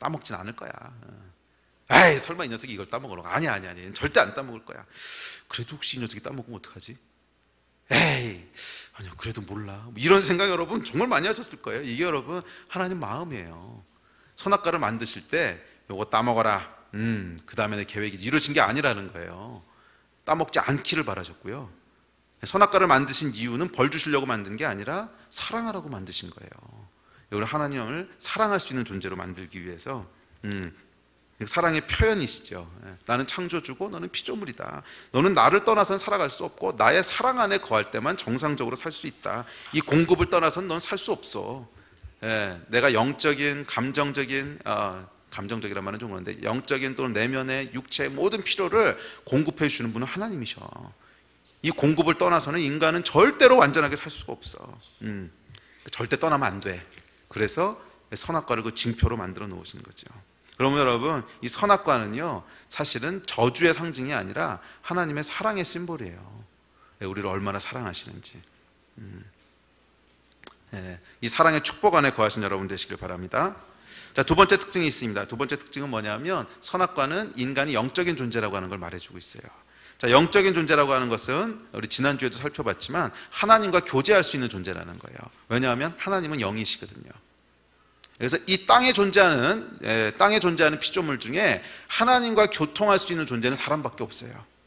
따먹진 않을 거야. 에이 설마 이 녀석이 이걸 따먹으러 아니야 아니야 아니야 절대 안 따먹을 거야. 그래도 혹시 이 녀석이 따먹으면 어떡하지? 에이 아니요 그래도 몰라. 이런 생각 여러분 정말 많이 하셨을 거예요. 이게 여러분 하나님 마음이에요. 선악과를 만드실 때 요거 따먹어라, 음, 그 다음에 내 계획이 이루어진 게 아니라는 거예요. 따먹지 않기를 바라셨고요. 선악과를 만드신 이유는 벌 주시려고 만든 게 아니라 사랑하라고 만드신 거예요. 우리 하나님을 사랑할 수 있는 존재로 만들기 위해서, 음, 사랑의 표현이시죠. 나는 창조주고 너는 피조물이다. 너는 나를 떠나서는 살아갈 수 없고 나의 사랑 안에 거할 때만 정상적으로 살 수 있다. 이 공급을 떠나서는 넌 살 수 없어. 예, 내가 영적인, 감정적인, 어, 감정적이란 말은 좀 그런데 영적인 또는 내면의 육체의 모든 필요를 공급해 주시는 분은 하나님이셔. 이 공급을 떠나서는 인간은 절대로 완전하게 살 수가 없어. 음, 절대 떠나면 안 돼. 그래서 선악과를 그 징표로 만들어 놓으시는 거죠. 그러면 여러분 이 선악과는요 사실은 저주의 상징이 아니라 하나님의 사랑의 심볼이에요. 우리를 얼마나 사랑하시는지. 음. 네, 이 사랑의 축복 안에 거하신 여러분 되시길 바랍니다. 자, 두 번째 특징이 있습니다. 두 번째 특징은 뭐냐면 선악과는 인간이 영적인 존재라고 하는 걸 말해주고 있어요. 자, 영적인 존재라고 하는 것은 우리 지난주에도 살펴봤지만 하나님과 교제할 수 있는 존재라는 거예요. 왜냐하면 하나님은 영이시거든요. 그래서 이 땅에 존재하는 에, 땅에 존재하는 피조물 중에 하나님과 교통할 수 있는 존재는 사람밖에 없어요.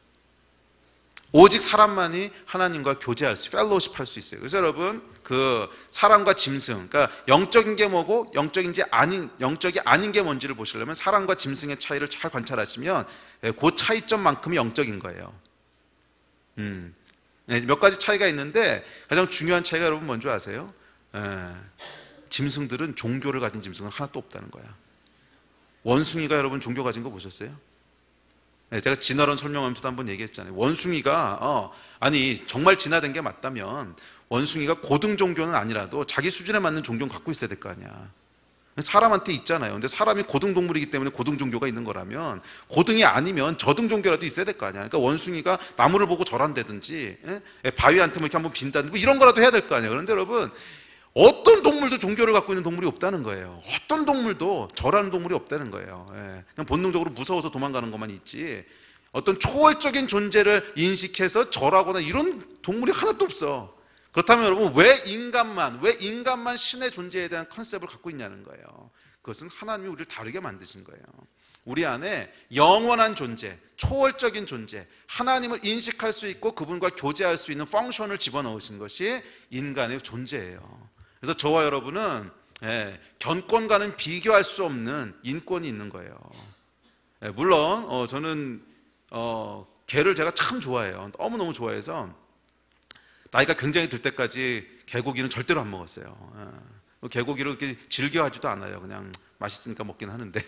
오직 사람만이 하나님과 교제할 수, 펠로우십 할 수 있어요. 그래서 여러분 그 사람과 짐승, 그러니까 영적인 게 뭐고 영적인지 아닌 영적이 아닌 게 뭔지를 보시려면 사람과 짐승의 차이를 잘 관찰하시면 그 차이점만큼이 영적인 거예요. 음, 몇 가지 차이가 있는데 가장 중요한 차이가 여러분 뭔지 아세요? 에, 짐승들은 종교를 가진 짐승은 하나도 없다는 거야. 원숭이가 여러분 종교 가진 거 보셨어요? 네, 제가 진화론 설명하면서도 한번 얘기했잖아요. 원숭이가 어, 아니 정말 진화된 게 맞다면 원숭이가 고등 종교는 아니라도 자기 수준에 맞는 종교는 갖고 있어야 될 거 아니야. 사람한테 있잖아요. 근데 사람이 고등 동물이기 때문에 고등 종교가 있는 거라면 고등이 아니면 저등 종교라도 있어야 될 거 아니야. 그러니까 원숭이가 나무를 보고 절한다든지 예? 바위한테 뭐 이렇게 한번 빈다든지 뭐 이런 거라도 해야 될 거 아니에요. 그런데 여러분 어떤 동물도 종교를 갖고 있는 동물이 없다는 거예요. 어떤 동물도 절하는 동물이 없다는 거예요. 예. 그냥 본능적으로 무서워서 도망가는 것만 있지 어떤 초월적인 존재를 인식해서 절하거나 이런 동물이 하나도 없어. 그렇다면 여러분 왜 인간만 왜 인간만 신의 존재에 대한 컨셉을 갖고 있냐는 거예요. 그것은 하나님이 우리를 다르게 만드신 거예요. 우리 안에 영원한 존재, 초월적인 존재, 하나님을 인식할 수 있고 그분과 교제할 수 있는 펑션을 집어넣으신 것이 인간의 존재예요. 그래서 저와 여러분은 예, 견권과는 비교할 수 없는 인권이 있는 거예요. 예, 물론 어, 저는 어, 개를 제가 참 좋아해요. 너무너무 좋아해서 나이가 굉장히 들 때까지 개고기는 절대로 안 먹었어요. 예, 개고기를 이렇게 즐겨하지도 않아요. 그냥 맛있으니까 먹긴 하는데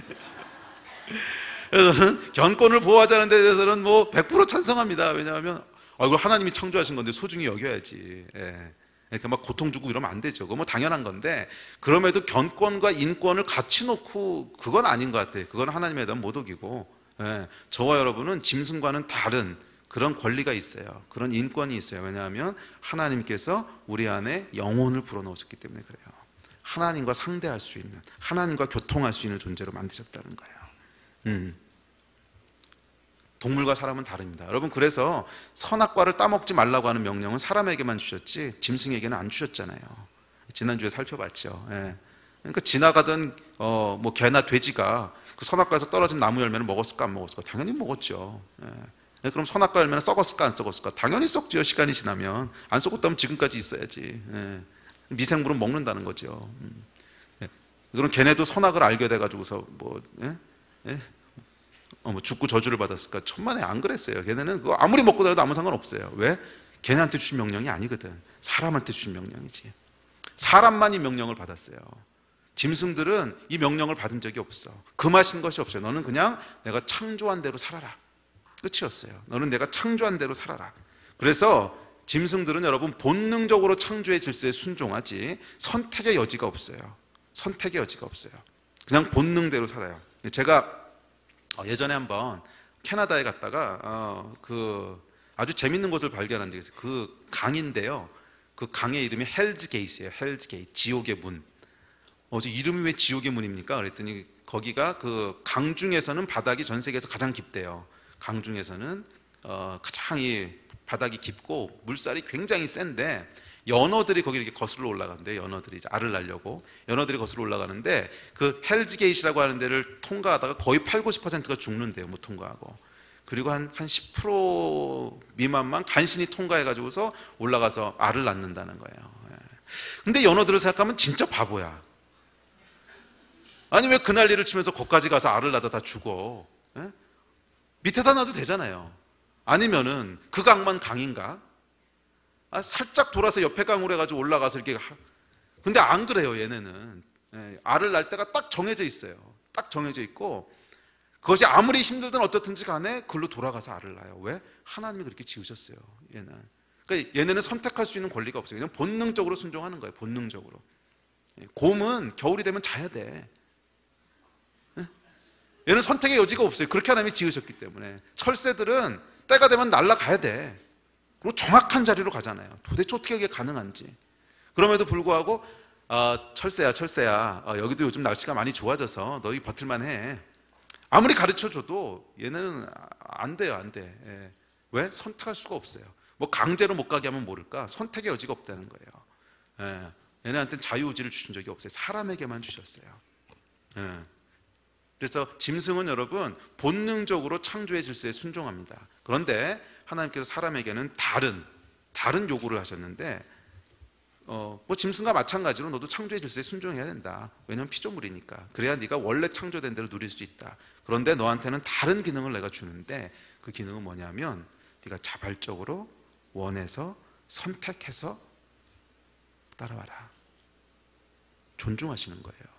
그래서 저는 견권을 보호하자는 데 대해서는 뭐 백 퍼센트 찬성합니다. 왜냐하면 아, 이걸 하나님이 창조하신 건데 소중히 여겨야지. 예. 이렇게 막 고통 주고 이러면 안 되죠. 그건 뭐 당연한 건데 그럼에도 견권과 인권을 같이 놓고 그건 아닌 것 같아요. 그건 하나님에 대한 모독이고 예, 저와 여러분은 짐승과는 다른 그런 권리가 있어요. 그런 인권이 있어요. 왜냐하면 하나님께서 우리 안에 영혼을 불어넣으셨기 때문에 그래요. 하나님과 상대할 수 있는 하나님과 교통할 수 있는 존재로 만드셨다는 거예요. 음. 동물과 사람은 다릅니다. 여러분 그래서 선악과를 따먹지 말라고 하는 명령은 사람에게만 주셨지 짐승에게는 안 주셨잖아요. 지난주에 살펴봤죠. 예. 그러니까 지나가던 어, 뭐 개나 돼지가 그 선악과에서 떨어진 나무 열매를 먹었을까 안 먹었을까? 당연히 먹었죠. 예. 그럼 선악과 열매는 썩었을까 안 썩었을까? 당연히 썩죠. 시간이 지나면. 안 썩었다면 지금까지 있어야지. 예. 미생물은 먹는다는 거죠. 음. 예. 그럼 걔네도 선악을 알게 돼가지고서 뭐 예? 예? 어, 뭐 죽고 저주를 받았을까? 천만에 안 그랬어요. 걔네는 그거 아무리 먹고 다녀도 아무 상관없어요. 왜? 걔네한테 주신 명령이 아니거든. 사람한테 주신 명령이지. 사람만 이 명령을 받았어요. 짐승들은 이 명령을 받은 적이 없어. 금하신 것이 없어요. 너는 그냥 내가 창조한 대로 살아라. 끝이었어요. 너는 내가 창조한 대로 살아라. 그래서 짐승들은 여러분 본능적으로 창조의 질서에 순종하지 선택의 여지가 없어요. 선택의 여지가 없어요. 그냥 본능대로 살아요. 제가 예전에 한번 캐나다에 갔다가 어, 그 아주 재밌는 곳을 발견한 적이 있어요. 그 강인데요. 그 강의 이름이 헬즈 게이트예요. 헬즈 게이트, 지옥의 문. 어제 이름이 왜 지옥의 문입니까? 그랬더니 거기가 그 강중에서는 바닥이 전 세계에서 가장 깊대요. 강중에서는 어, 가장 이 바닥이 깊고 물살이 굉장히 센데 연어들이 거기 이렇게 거슬러 올라가는데, 연어들이 이제 알을 낳으려고 연어들이 거슬러 올라가는데 그 헬즈게이트라고 하는 데를 통과하다가 거의 팔, 구십 퍼센트가 죽는데요. 못 통과하고. 그리고 한, 한 십 퍼센트 미만만 간신히 통과해가지고서 올라가서 알을 낳는다는 거예요. 근데 연어들을 생각하면 진짜 바보야. 아니 왜 그 난리를 치면서 거기까지 가서 알을 낳다 다 죽어? 예? 밑에다 놔도 되잖아요. 아니면은 그 강만 강인가? 아, 살짝 돌아서 옆에 강으로 해가지고 올라가서 이렇게 하... 근데 안 그래요. 얘네는 예, 알을 낳을 때가 딱 정해져 있어요. 딱 정해져 있고 그것이 아무리 힘들든 어떻든지 간에 그걸로 돌아가서 알을 낳아요. 왜? 하나님이 그렇게 지으셨어요. 얘는. 그러니까 얘네는 선택할 수 있는 권리가 없어요. 그냥 본능적으로 순종하는 거예요. 본능적으로. 곰은 겨울이 되면 자야 돼. 얘는 선택의 여지가 없어요. 그렇게 하나님이 지으셨기 때문에. 철새들은 때가 되면 날아가야 돼. 그리고 정확한 자리로 가잖아요. 도대체 어떻게 그게 가능한지. 그럼에도 불구하고 어, 철새야 철새야 어, 여기도 요즘 날씨가 많이 좋아져서 너희 버틸만 해. 아무리 가르쳐줘도 얘네는 안 돼요. 안 돼. 예. 왜? 선택할 수가 없어요. 뭐 강제로 못 가게 하면 모를까? 선택의 여지가 없다는 거예요. 예. 얘네한테는 자유의지를 주신 적이 없어요. 사람에게만 주셨어요. 예. 그래서 짐승은 여러분 본능적으로 창조의 질서에 순종합니다. 그런데 하나님께서 사람에게는 다른 다른 요구를 하셨는데 어, 뭐 짐승과 마찬가지로 너도 창조의 질서에 순종해야 된다. 왜냐하면 피조물이니까. 그래야 네가 원래 창조된 대로 누릴 수 있다. 그런데 너한테는 다른 기능을 내가 주는데 그 기능은 뭐냐면 네가 자발적으로 원해서 선택해서 따라와라. 존중하시는 거예요.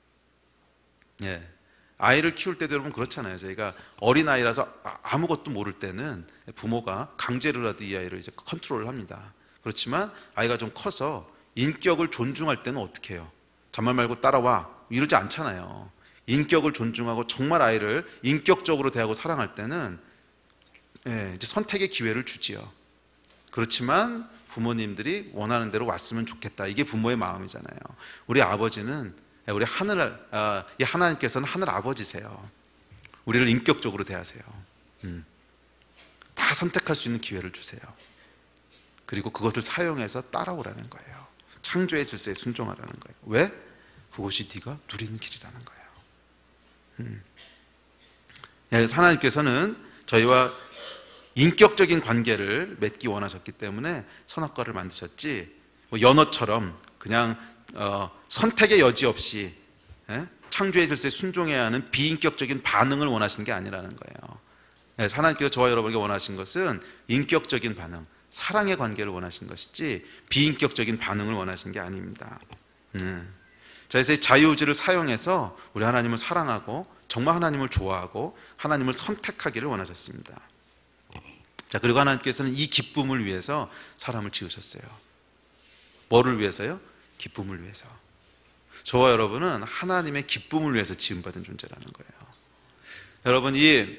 예. 아이를 키울 때도 여러분 그렇잖아요. 저희가 어린아이라서 아무것도 모를 때는 부모가 강제로라도 이 아이를 이제 컨트롤을 합니다. 그렇지만 아이가 좀 커서 인격을 존중할 때는 어떻게 해요? 잔말 말고 따라와 이러지 않잖아요. 인격을 존중하고 정말 아이를 인격적으로 대하고 사랑할 때는 예, 이제 선택의 기회를 주지요. 그렇지만 부모님들이 원하는 대로 왔으면 좋겠다. 이게 부모의 마음이잖아요. 우리 아버지는 우리 하늘, 이 하나님께서는 하늘 아버지세요. 우리를 인격적으로 대하세요. 음. 다 선택할 수 있는 기회를 주세요. 그리고 그것을 사용해서 따라오라는 거예요. 창조의 질서에 순종하라는 거예요. 왜? 그것이 네가 누리는 길이라는 거예요. 음. 그래서 하나님께서는 저희와 인격적인 관계를 맺기 원하셨기 때문에 선악과를 만드셨지, 뭐 연어처럼 그냥 어, 선택의 여지 없이 예? 창조의 질서에 순종해야 하는 비인격적인 반응을 원하신 게 아니라는 거예요. 예, 하나님께서 저와 여러분에게 원하신 것은 인격적인 반응, 사랑의 관계를 원하신 것이지 비인격적인 반응을 원하신 게 아닙니다. 음. 자, 그래서 자유의지를 사용해서 우리 하나님을 사랑하고 정말 하나님을 좋아하고 하나님을 선택하기를 원하셨습니다. 자, 그리고 하나님께서는 이 기쁨을 위해서 사람을 지으셨어요. 뭐를 위해서요? 기쁨을 위해서. 저와 여러분은 하나님의 기쁨을 위해서 지음받은 존재라는 거예요. 여러분, 이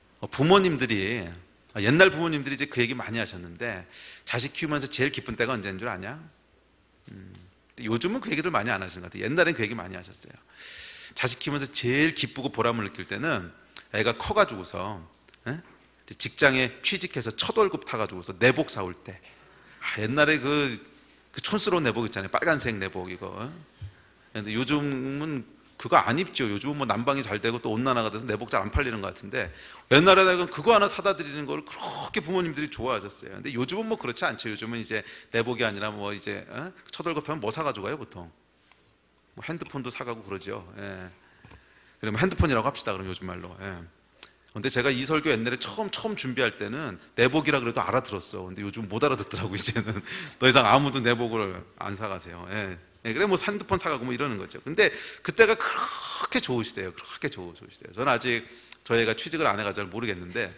부모님들이, 옛날 부모님들이 이제 그 얘기 많이 하셨는데, 자식 키우면서 제일 기쁜 때가 언제인 줄 아냐? 음, 요즘은 그 얘기들 많이 안 하시는 것 같아요. 옛날엔 그 얘기 많이 하셨어요. 자식 키우면서 제일 기쁘고 보람을 느낄 때는 애가 커가지고서 에? 직장에 취직해서 첫 월급 타가지고서 내복 사올 때. 아, 옛날에 그, 그 촌스러운 내복 있잖아요. 빨간색 내복 이거. 근데 요즘은 그거 안 입죠. 요즘은 뭐 난방이 잘 되고 또 온난화가 돼서 내복 잘 안 팔리는 것 같은데, 옛날에는 그거 하나 사다 드리는 걸 그렇게 부모님들이 좋아하셨어요. 근데 요즘은 뭐 그렇지 않죠. 요즘은 이제 내복이 아니라 뭐 이제 어? 첫 월급 하면 뭐 사가지고 가요 보통? 뭐 핸드폰도 사가고 그러죠. 예. 그러면 핸드폰이라고 합시다. 그럼 요즘 말로. 예. 근데 제가 이 설교 옛날에 처음 처음 준비할 때는 내복이라 그래도 알아들었어. 근데 요즘 못 알아듣더라고. 이제는 더 이상 아무도 내복을 안 사가세요. 예. 예, 그래 뭐 핸드폰 사가고 뭐 이러는 거죠. 근데 그때가 그렇게 좋으시대요. 그렇게 좋, 좋으시대요. 저는 아직 저희 애가 취직을 안 해가지고 잘 모르겠는데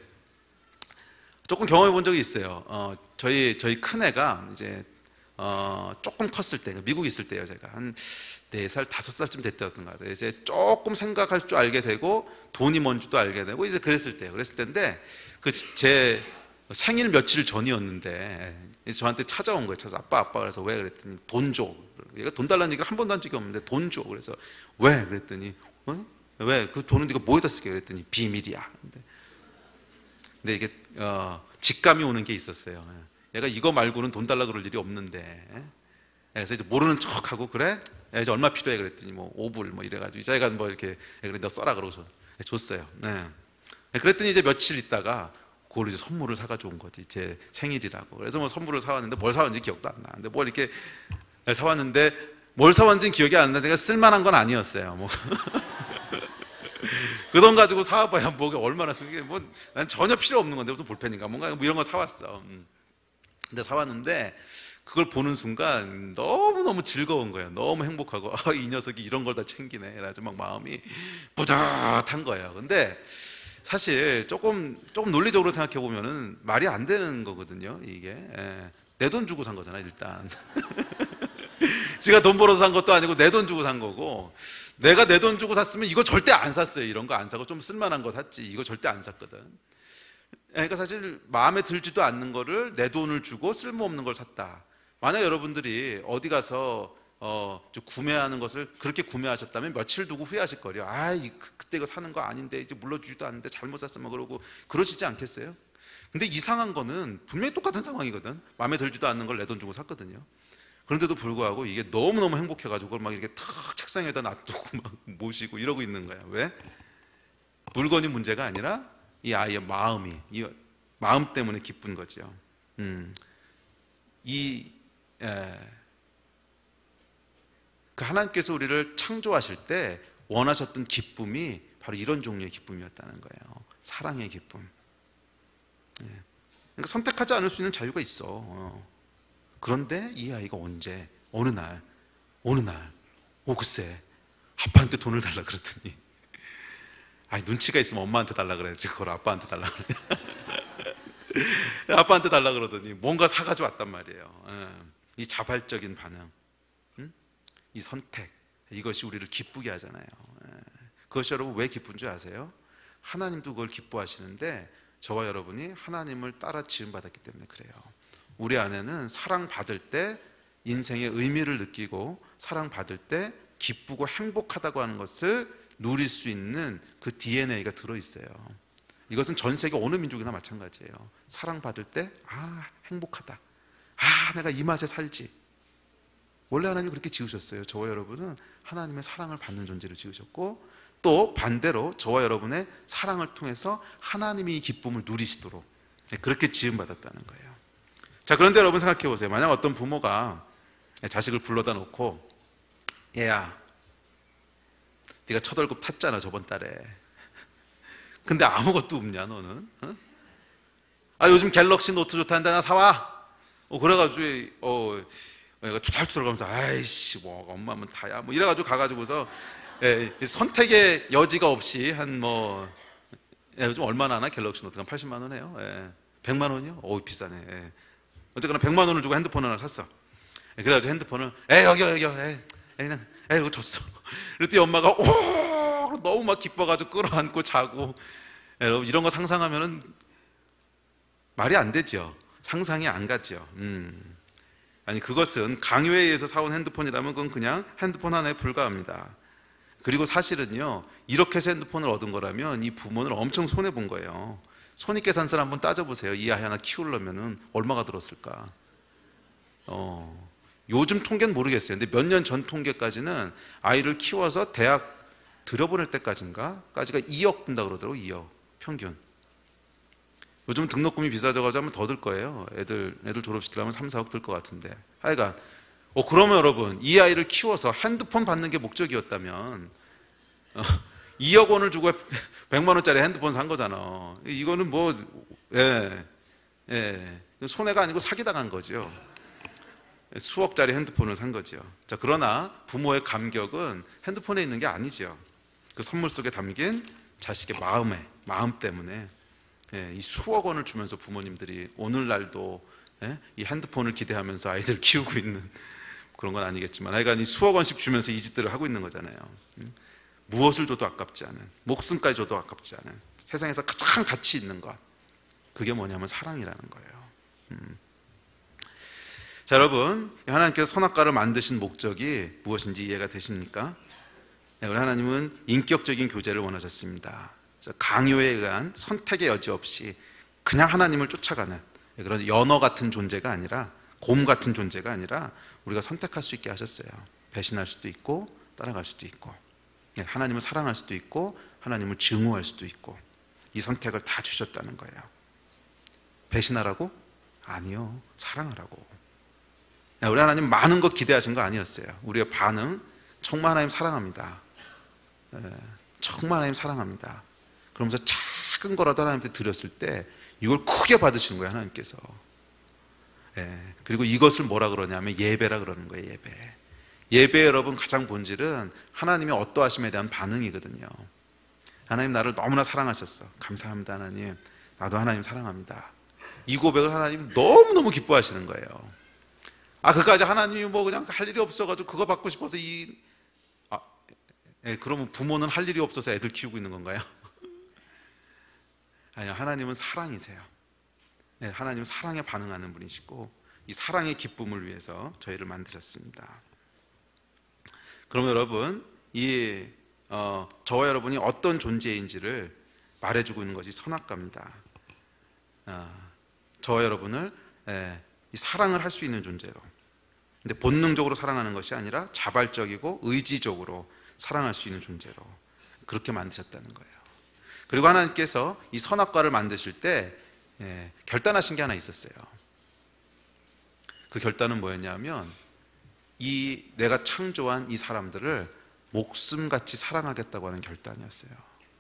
조금 경험해 본 적이 있어요. 어, 저희 저희 큰 애가 이제 어, 조금 컸을 때, 미국에 있을 때요. 제가 한 네 살, 다섯 살쯤 됐던 것 같아요. 이제 조금 생각할 줄 알게 되고 돈이 뭔지도 알게 되고 이제 그랬을 때요. 그랬을 때인데 그 제 생일 며칠 전이었는데 저한테 찾아온 거예요. 찾아 아빠 아빠 그래서 왜 그랬더니 돈 줘. 얘가 돈 달라는 얘기를 한 번도 한 적이 없는데 돈 줘. 그래서 왜 그랬더니 어? 왜? 그 돈은 네가 뭐에다 쓰게? 그랬더니 비밀이야. 근데, 근데 이게 어, 직감이 오는 게 있었어요. 얘가 이거 말고는 돈 달라 그럴 일이 없는데, 그래서 이제 모르는 척하고 그래? 이제 얼마 필요해? 그랬더니 뭐 오 불 뭐 이래가지고 이 자기가 뭐 이렇게 그래 너 써라 그러고서 줬어요. 네. 그랬더니 이제 며칠 있다가 그걸 이제 선물을 사가지고 온 거지. 제 생일이라고. 그래서 뭐 선물을 사왔는데 뭘 사왔는지 기억도 안 나. 근데 뭘 이렇게 사왔는데 뭘 사왔는지 기억이 안 나. 내가 쓸만한 건 아니었어요. 뭐. 그 돈 가지고 사와봐야 뭐가 얼마나 쓰는 게 뭐 난 전혀 필요 없는 건데 무슨 볼펜인가 뭔가 뭐 이런 거 사왔어. 근데 사왔는데 그걸 보는 순간 너무너무 즐거운 거예요. 너무 행복하고 아, 이 녀석이 이런 걸 다 챙기네. 그래가지고 막 마음이 뿌듯한 거예요. 근데 사실 조금 조금 논리적으로 생각해 보면은 말이 안 되는 거거든요. 이게 내 돈 주고 산 거잖아요. 일단 지가 돈 벌어서 산 것도 아니고 내 돈 주고 산 거고, 내가 내 돈 주고 샀으면 이거 절대 안 샀어요. 이런 거 안 사고 좀 쓸만한 거 샀지. 이거 절대 안 샀거든. 그러니까 사실 마음에 들지도 않는 거를 내 돈을 주고 쓸모없는 걸 샀다. 만약 여러분들이 어디 가서 어, 좀 구매하는 것을 그렇게 구매하셨다면 며칠 두고 후회하실 거예요. 아, 이, 그때 이거 사는 거 아닌데 이제 물러주지도 않는데 잘못 샀으면 그러고 그러시지 않겠어요? 근데 이상한 거는 분명히 똑같은 상황이거든. 마음에 들지도 않는 걸 내 돈 주고 샀거든요. 그런데도 불구하고 이게 너무너무 행복해가지고 그걸 막 이렇게 탁 책상에다 놔두고 막 모시고 이러고 있는 거야. 왜? 물건이 문제가 아니라 이 아이의 마음이, 이 마음 때문에 기쁜 거죠. 음, 이 에, 그 하나님께서 우리를 창조하실 때 원하셨던 기쁨이 바로 이런 종류의 기쁨이었다는 거예요. 사랑의 기쁨. 예. 그러니까 선택하지 않을 수 있는 자유가 있어. 어. 그런데 이 아이가 언제 어느 날 어느 날 오 글쎄 아빠한테 돈을 달라 그랬더니 아니 눈치가 있으면 엄마한테 달라 그래야지 그걸 아빠한테 달라 그래. 아빠한테 달라 그러더니 뭔가 사가지고 왔단 말이에요. 예. 이 자발적인 반응, 음? 이 선택, 이것이 우리를 기쁘게 하잖아요. 예. 그것이 여러분 왜 기쁜 줄 아세요? 하나님도 그걸 기뻐하시는데 저와 여러분이 하나님을 따라 지음받았기 때문에 그래요. 우리 안에는 사랑받을 때 인생의 의미를 느끼고 사랑받을 때 기쁘고 행복하다고 하는 것을 누릴 수 있는 그 디엔에이가 들어있어요. 이것은 전 세계 어느 민족이나 마찬가지예요. 사랑받을 때 아, 행복하다. 아, 내가 이 맛에 살지. 원래 하나님이 그렇게 지으셨어요. 저와 여러분은 하나님의 사랑을 받는 존재로 지으셨고, 또 반대로 저와 여러분의 사랑을 통해서 하나님이 이 기쁨을 누리시도록 그렇게 지음받았다는 거예요. 자, 그런데 여러분 생각해 보세요. 만약 어떤 부모가 자식을 불러다 놓고 얘야, 네가 첫 월급 탔잖아 저번 달에. 근데 아무것도 없냐 너는? 어? 아, 요즘 갤럭시 노트 좋다는데 하나 사와. 어, 그래가지고 어, 얘가 투덜투덜 가면서 아이씨 뭐 엄마면 다야 뭐 이래가지고 가가지고서 예, 선택의 여지가 없이 한 뭐 예, 요즘 얼마나 하나 갤럭시 노트가 팔십만 원이에요. 예, 백만 원이요? 오, 비싸네. 예. 어쨌거나 백만 원을 주고 핸드폰 하나 샀어. 예, 그래가지고 핸드폰을 에 여기 여기 에 그냥 에 이거 줬어. 그랬더니 엄마가 오 너무 막 기뻐가지고 끌어안고 자고. 예, 여러분 이런 거 상상하면은 말이 안 되죠. 상상이 안 가죠. 음. 아니 그것은 강요에 의해서 사온 핸드폰이라면 그건 그냥 핸드폰 하나에 불과합니다. 그리고 사실은요, 이렇게 해서 핸드폰을 얻은 거라면 이 부모는 엄청 손해본 거예요. 손익계산서를 한번 따져보세요. 이 아이 하나 키우려면 얼마가 들었을까? 어, 요즘 통계는 모르겠어요. 근데 몇 년 전 통계까지는 아이를 키워서 대학 들여보낼 때까지인가? 까지가 이억 든다 그러더라고요. 이억 평균. 요즘 등록금이 비싸져가지고 하면 더 들 거예요. 애들 애들 졸업시키려면 삼, 사억 들 것 같은데. 하여간 어, 그러면 여러분 이 아이를 키워서 핸드폰 받는 게 목적이었다면 어, 이억 원을 주고 백만 원짜리 핸드폰 산 거잖아. 이거는 뭐 예, 예, 손해가 아니고 사기당한 거죠. 수억짜리 핸드폰을 산 거죠. 자, 그러나 부모의 감격은 핸드폰에 있는 게 아니죠. 그 선물 속에 담긴 자식의 마음에 마음 때문에 예, 이 수억 원을 주면서 부모님들이 오늘날도 예, 이 핸드폰을 기대하면서 아이들 키우고 있는 그런 건 아니겠지만 하여간 이 수억 원씩 주면서 이 짓들을 하고 있는 거잖아요. 무엇을 줘도 아깝지 않은, 목숨까지 줘도 아깝지 않은 세상에서 가장 가치 있는 것, 그게 뭐냐면 사랑이라는 거예요. 음. 자, 여러분 하나님께서 선악과를 만드신 목적이 무엇인지 이해가 되십니까? 우리 하나님은 인격적인 교제를 원하셨습니다. 그래서 강요에 의한 선택의 여지 없이 그냥 하나님을 쫓아가는 그런 연어 같은 존재가 아니라, 곰 같은 존재가 아니라 우리가 선택할 수 있게 하셨어요. 배신할 수도 있고 따라갈 수도 있고, 하나님을 사랑할 수도 있고 하나님을 증오할 수도 있고, 이 선택을 다 주셨다는 거예요. 배신하라고? 아니요, 사랑하라고. 우리 하나님 많은 것 기대하신 거 아니었어요. 우리의 반응, 정말 하나님 사랑합니다, 정말 하나님 사랑합니다 그러면서 작은 거라도 하나님한테 드렸을 때 이걸 크게 받으시는 거예요, 하나님께서. 그리고 이것을 뭐라 그러냐면 예배라 그러는 거예요. 예배. 예배 여러분 가장 본질은 하나님의 어떠하심에 대한 반응이거든요. 하나님 나를 너무나 사랑하셨어, 감사합니다 하나님, 나도 하나님 사랑합니다. 이 고백을 하나님 너무너무 기뻐하시는 거예요. 아, 그까지 하나님이 뭐 그냥 할 일이 없어가지고 그거 받고 싶어서 이 아, 예, 그러면 부모는 할 일이 없어서 애들 키우고 있는 건가요? 아니요, 하나님은 사랑이세요. 예, 하나님은 사랑에 반응하는 분이시고 이 사랑의 기쁨을 위해서 저희를 만드셨습니다. 그럼 여러분, 이 어, 저와 여러분이 어떤 존재인지를 말해주고 있는 것이 선악과입니다. 어, 저와 여러분을 예, 이 사랑을 할 수 있는 존재로, 근데 본능적으로 사랑하는 것이 아니라 자발적이고 의지적으로 사랑할 수 있는 존재로 그렇게 만드셨다는 거예요. 그리고 하나님께서 이 선악과를 만드실 때 예, 결단하신 게 하나 있었어요. 그 결단은 뭐였냐면, 이 내가 창조한 이 사람들을 목숨같이 사랑하겠다고 하는 결단이었어요.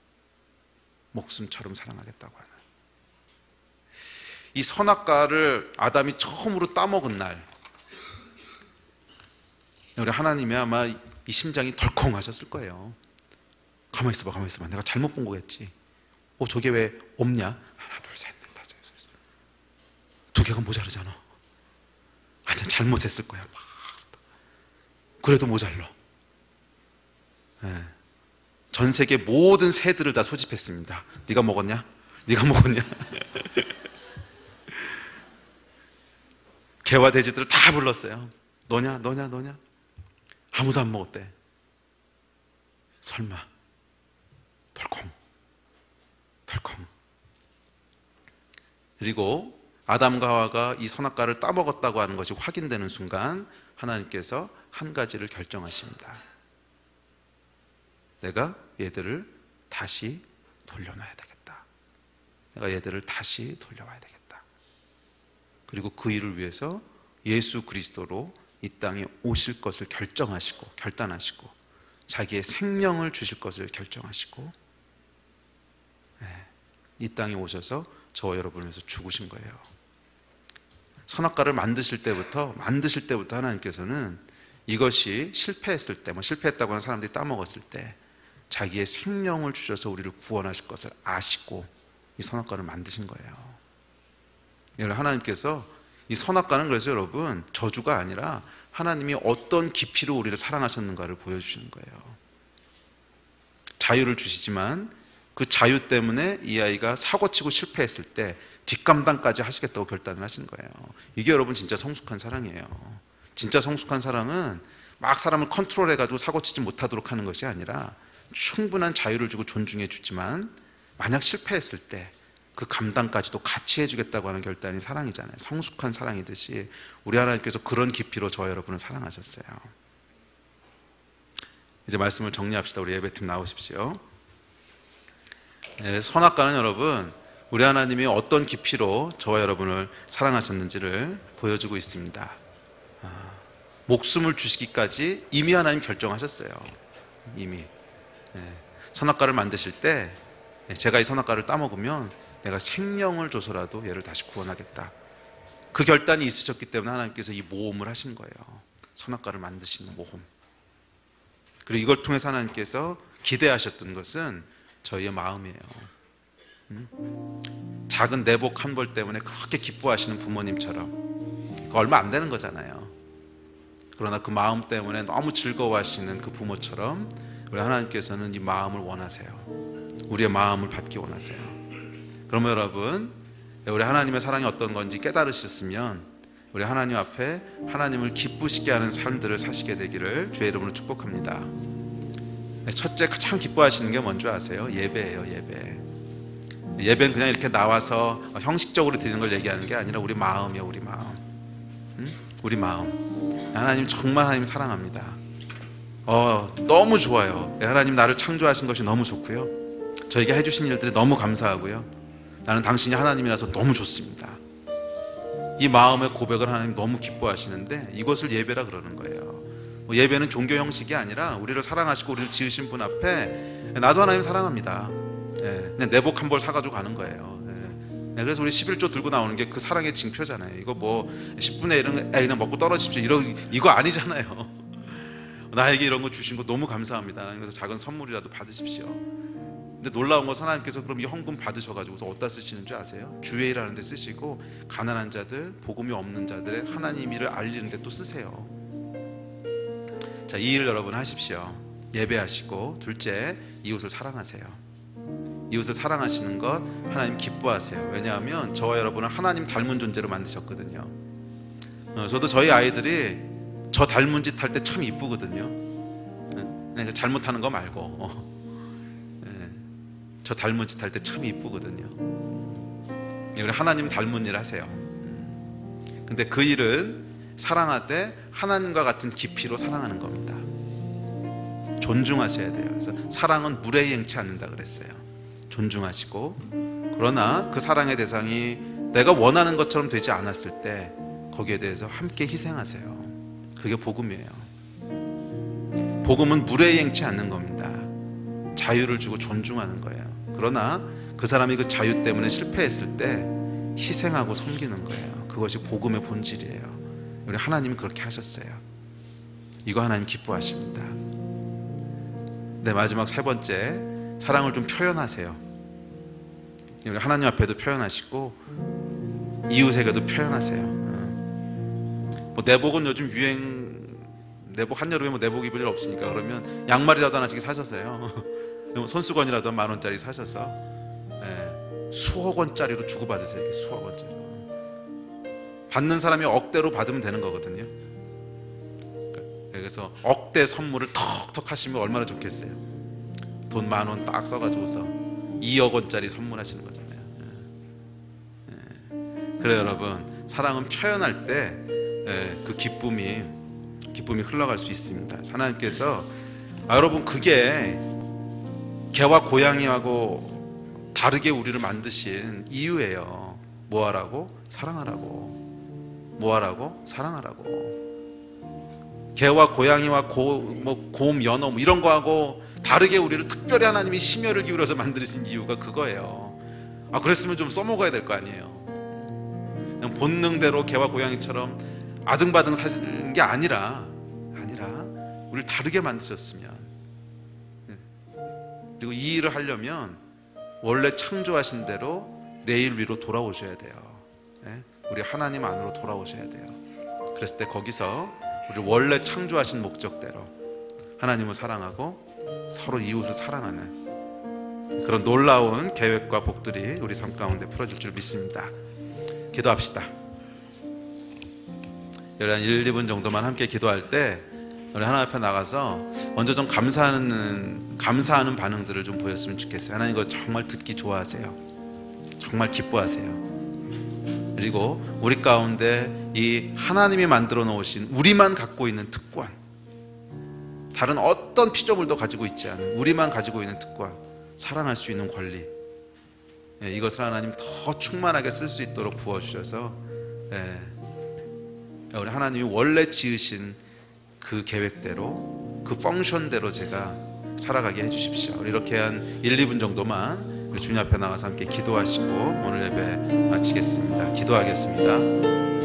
목숨처럼 사랑하겠다고 하는. 이 선악과를 아담이 처음으로 따먹은 날, 우리 하나님이 아마 이 심장이 덜컹 하셨을 거예요. 가만히 있어봐, 가만히 있어봐, 내가 잘못 본 거겠지. 어, 저게 왜 없냐? 하나, 둘, 셋, 넷, 다섯, 여섯, 두 개가 모자르잖아. 아니야, 잘못했을 거야. 막. 그래도 모자라. 네. 전 세계 모든 새들을 다 소집했습니다. 네가 먹었냐? 네가 먹었냐? 개와 돼지들을 다 불렀어요. 너냐? 너냐? 너냐? 아무도 안 먹었대. 설마. 덜컹 덜컹. 그리고 아담과 하와가 이 선악과를 따먹었다고 하는 것이 확인되는 순간 하나님께서 한 가지를 결정하십니다. 내가 얘들을 다시 돌려놔야 되겠다. 내가 얘들을 다시 돌려와야 되겠다. 그리고 그 일을 위해서 예수 그리스도로 이 땅에 오실 것을 결정하시고 결단하시고 자기의 생명을 주실 것을 결정하시고 이 땅에 오셔서 저와 여러분을 위해서 죽으신 거예요. 선악과를 만드실 때부터 만드실 때부터 하나님께서는 이것이 실패했을 때, 뭐 실패했다고 하는 사람들이 따먹었을 때 자기의 생명을 주셔서 우리를 구원하실 것을 아시고 이 선악과를 만드신 거예요. 하나님께서 이 선악과는 그래서 여러분 저주가 아니라 하나님이 어떤 깊이로 우리를 사랑하셨는가를 보여주시는 거예요. 자유를 주시지만 그 자유 때문에 이 아이가 사고치고 실패했을 때 뒷감당까지 하시겠다고 결단을 하신 거예요. 이게 여러분 진짜 성숙한 사랑이에요. 진짜 성숙한 사랑은 막 사람을 컨트롤해가지고 사고치지 못하도록 하는 것이 아니라 충분한 자유를 주고 존중해 주지만 만약 실패했을 때 그 감당까지도 같이 해주겠다고 하는 결단이 사랑이잖아요. 성숙한 사랑이듯이 우리 하나님께서 그런 깊이로 저와 여러분을 사랑하셨어요. 이제 말씀을 정리합시다. 우리 예배팀 나오십시오. 네, 선악과는 여러분 우리 하나님이 어떤 깊이로 저와 여러분을 사랑하셨는지를 보여주고 있습니다. 아, 목숨을 주시기까지 이미 하나님 결정하셨어요. 이미 네, 선악과를 만드실 때 제가 이 선악과를 따먹으면 내가 생명을 줘서라도 얘를 다시 구원하겠다. 그 결단이 있으셨기 때문에 하나님께서 이 모험을 하신 거예요. 선악과를 만드시는 모험. 그리고 이걸 통해서 하나님께서 기대하셨던 것은 저희의 마음이에요. 음? 작은 내복 한 벌 때문에 그렇게 기뻐하시는 부모님처럼 그거 얼마 안 되는 거잖아요. 그러나 그 마음 때문에 너무 즐거워하시는 그 부모처럼 우리 하나님께서는 이 마음을 원하세요. 우리의 마음을 받기 원하세요. 그러면 여러분 우리 하나님의 사랑이 어떤 건지 깨달으셨으면 우리 하나님 앞에 하나님을 기쁘시게 하는 삶들을 사시게 되기를 주의 이름으로 축복합니다. 첫째 가장 기뻐하시는 게 뭔지 아세요? 예배예요. 예배. 예배는 그냥 이렇게 나와서 형식적으로 드리는 걸 얘기하는 게 아니라 우리 마음이요. 우리 마음. 응? 우리 마음. 하나님 정말 하나님 사랑합니다. 어, 너무 좋아요. 하나님 나를 창조하신 것이 너무 좋고요. 저에게 해주신 일들이 너무 감사하고요. 나는 당신이 하나님이라서 너무 좋습니다. 이 마음의 고백을 하나님 너무 기뻐하시는데 이것을 예배라 그러는 거예요. 예배는 종교 형식이 아니라 우리를 사랑하시고 우리를 지으신 분 앞에 나도 하나님 사랑합니다. 예, 그냥 내복 한 벌 사가지고 가는 거예요. 예, 그래서 우리 십일조 들고 나오는 게 그 사랑의 징표잖아요. 이거 뭐 십분의 일은 그냥 먹고 떨어집시오 이러, 이거 아니잖아요. 나에게 이런 거 주신 거 너무 감사합니다. 그래서 작은 선물이라도 받으십시오. 근데 놀라운 것은 하나님께서 그럼 이 헌금 받으셔가지고서 어디다 쓰시는 줄 아세요? 주의 일하는 데 쓰시고 가난한 자들, 복음이 없는 자들의 하나님 일을 알리는 데 또 쓰세요. 자, 이 일 여러분 하십시오. 예배하시고 둘째, 이웃을 사랑하세요. 이웃을 사랑하시는 것 하나님 기뻐하세요. 왜냐하면 저와 여러분은 하나님 닮은 존재로 만드셨거든요. 어, 저도 저희 아이들이 저 닮은 짓 할 때 참 이쁘거든요. 네, 잘못하는 거 말고 어. 네, 저 닮은 짓 할 때 참 이쁘거든요. 네, 우리 하나님 닮은 일 하세요. 근데 그 일은 사랑하되 하나님과 같은 깊이로 사랑하는 겁니다. 존중하셔야 돼요. 그래서 사랑은 물에 행치 않는다 그랬어요. 존중하시고, 그러나 그 사랑의 대상이 내가 원하는 것처럼 되지 않았을 때 거기에 대해서 함께 희생하세요. 그게 복음이에요. 복음은 물에 행치 않는 겁니다. 자유를 주고 존중하는 거예요. 그러나 그 사람이 그 자유 때문에 실패했을 때 희생하고 섬기는 거예요. 그것이 복음의 본질이에요. 우리 하나님은 그렇게 하셨어요. 이거 하나님 기뻐하십니다. 네, 마지막 세 번째, 사랑을 좀 표현하세요. 우리 하나님 앞에도 표현하시고 이웃에게도 표현하세요. 뭐 내복은 요즘 유행, 내복 한여름에 뭐 내복 입을 일 없으니까 그러면 양말이라도 하나씩 사셨어요. 손수건이라도 만 원짜리 사셔서 네, 수억 원짜리로 주고받으세요. 이렇게 수억 원짜리. 받는 사람이 억대로 받으면 되는 거거든요. 그래서 억대 선물을 턱턱 하시면 얼마나 좋겠어요. 돈 만 원 딱 써가지고서 이억 원짜리 선물하시는 거잖아요. 그래 여러분, 사랑은 표현할 때 그 기쁨이 기쁨이 흘러갈 수 있습니다. 하나님께서 아, 여러분 그게 개와 고양이하고 다르게 우리를 만드신 이유예요. 뭐하라고? 사랑하라고. 뭐하라고? 사랑하라고. 개와 고양이와 고, 뭐 곰, 연어 뭐 이런 거하고 다르게 우리를 특별히 하나님이 심혈을 기울여서 만드신 이유가 그거예요. 아, 그랬으면 좀 써먹어야 될 거 아니에요. 그냥 본능대로 개와 고양이처럼 아등바등 사는 게 아니라 아니라 우리를 다르게 만드셨으면, 그리고 이 일을 하려면 원래 창조하신 대로 레일 위로 돌아오셔야 돼요. 우리 하나님 안으로 돌아오셔야 돼요. 그랬을 때 거기서 우리 원래 창조하신 목적대로 하나님을 사랑하고 서로 이웃을 사랑하는 그런 놀라운 계획과 복들이 우리 삶 가운데 풀어질 줄 믿습니다. 기도합시다. 여러분 한 일, 이 분 정도만 함께 기도할 때 우리 하나님 앞에 나가서 먼저 좀 감사하는 감사하는 반응들을 좀 보였으면 좋겠어요. 하나님 이거 정말 듣기 좋아하세요. 정말 기뻐하세요. 그리고 우리 가운데 이 하나님이 만들어 놓으신 우리만 갖고 있는 특권, 다른 어떤 피조물도 가지고 있지 않은 우리만 가지고 있는 특권, 사랑할 수 있는 권리, 예, 이것을 하나님 더 충만하게 쓸 수 있도록 부어주셔서 예, 우리 하나님이 원래 지으신 그 계획대로 그 펑션대로 제가 살아가게 해주십시오. 우리 이렇게 한 일, 이 분 정도만 우리 주님 앞에 나가서 함께 기도하시고 오늘 예배 마치겠습니다. 기도하겠습니다.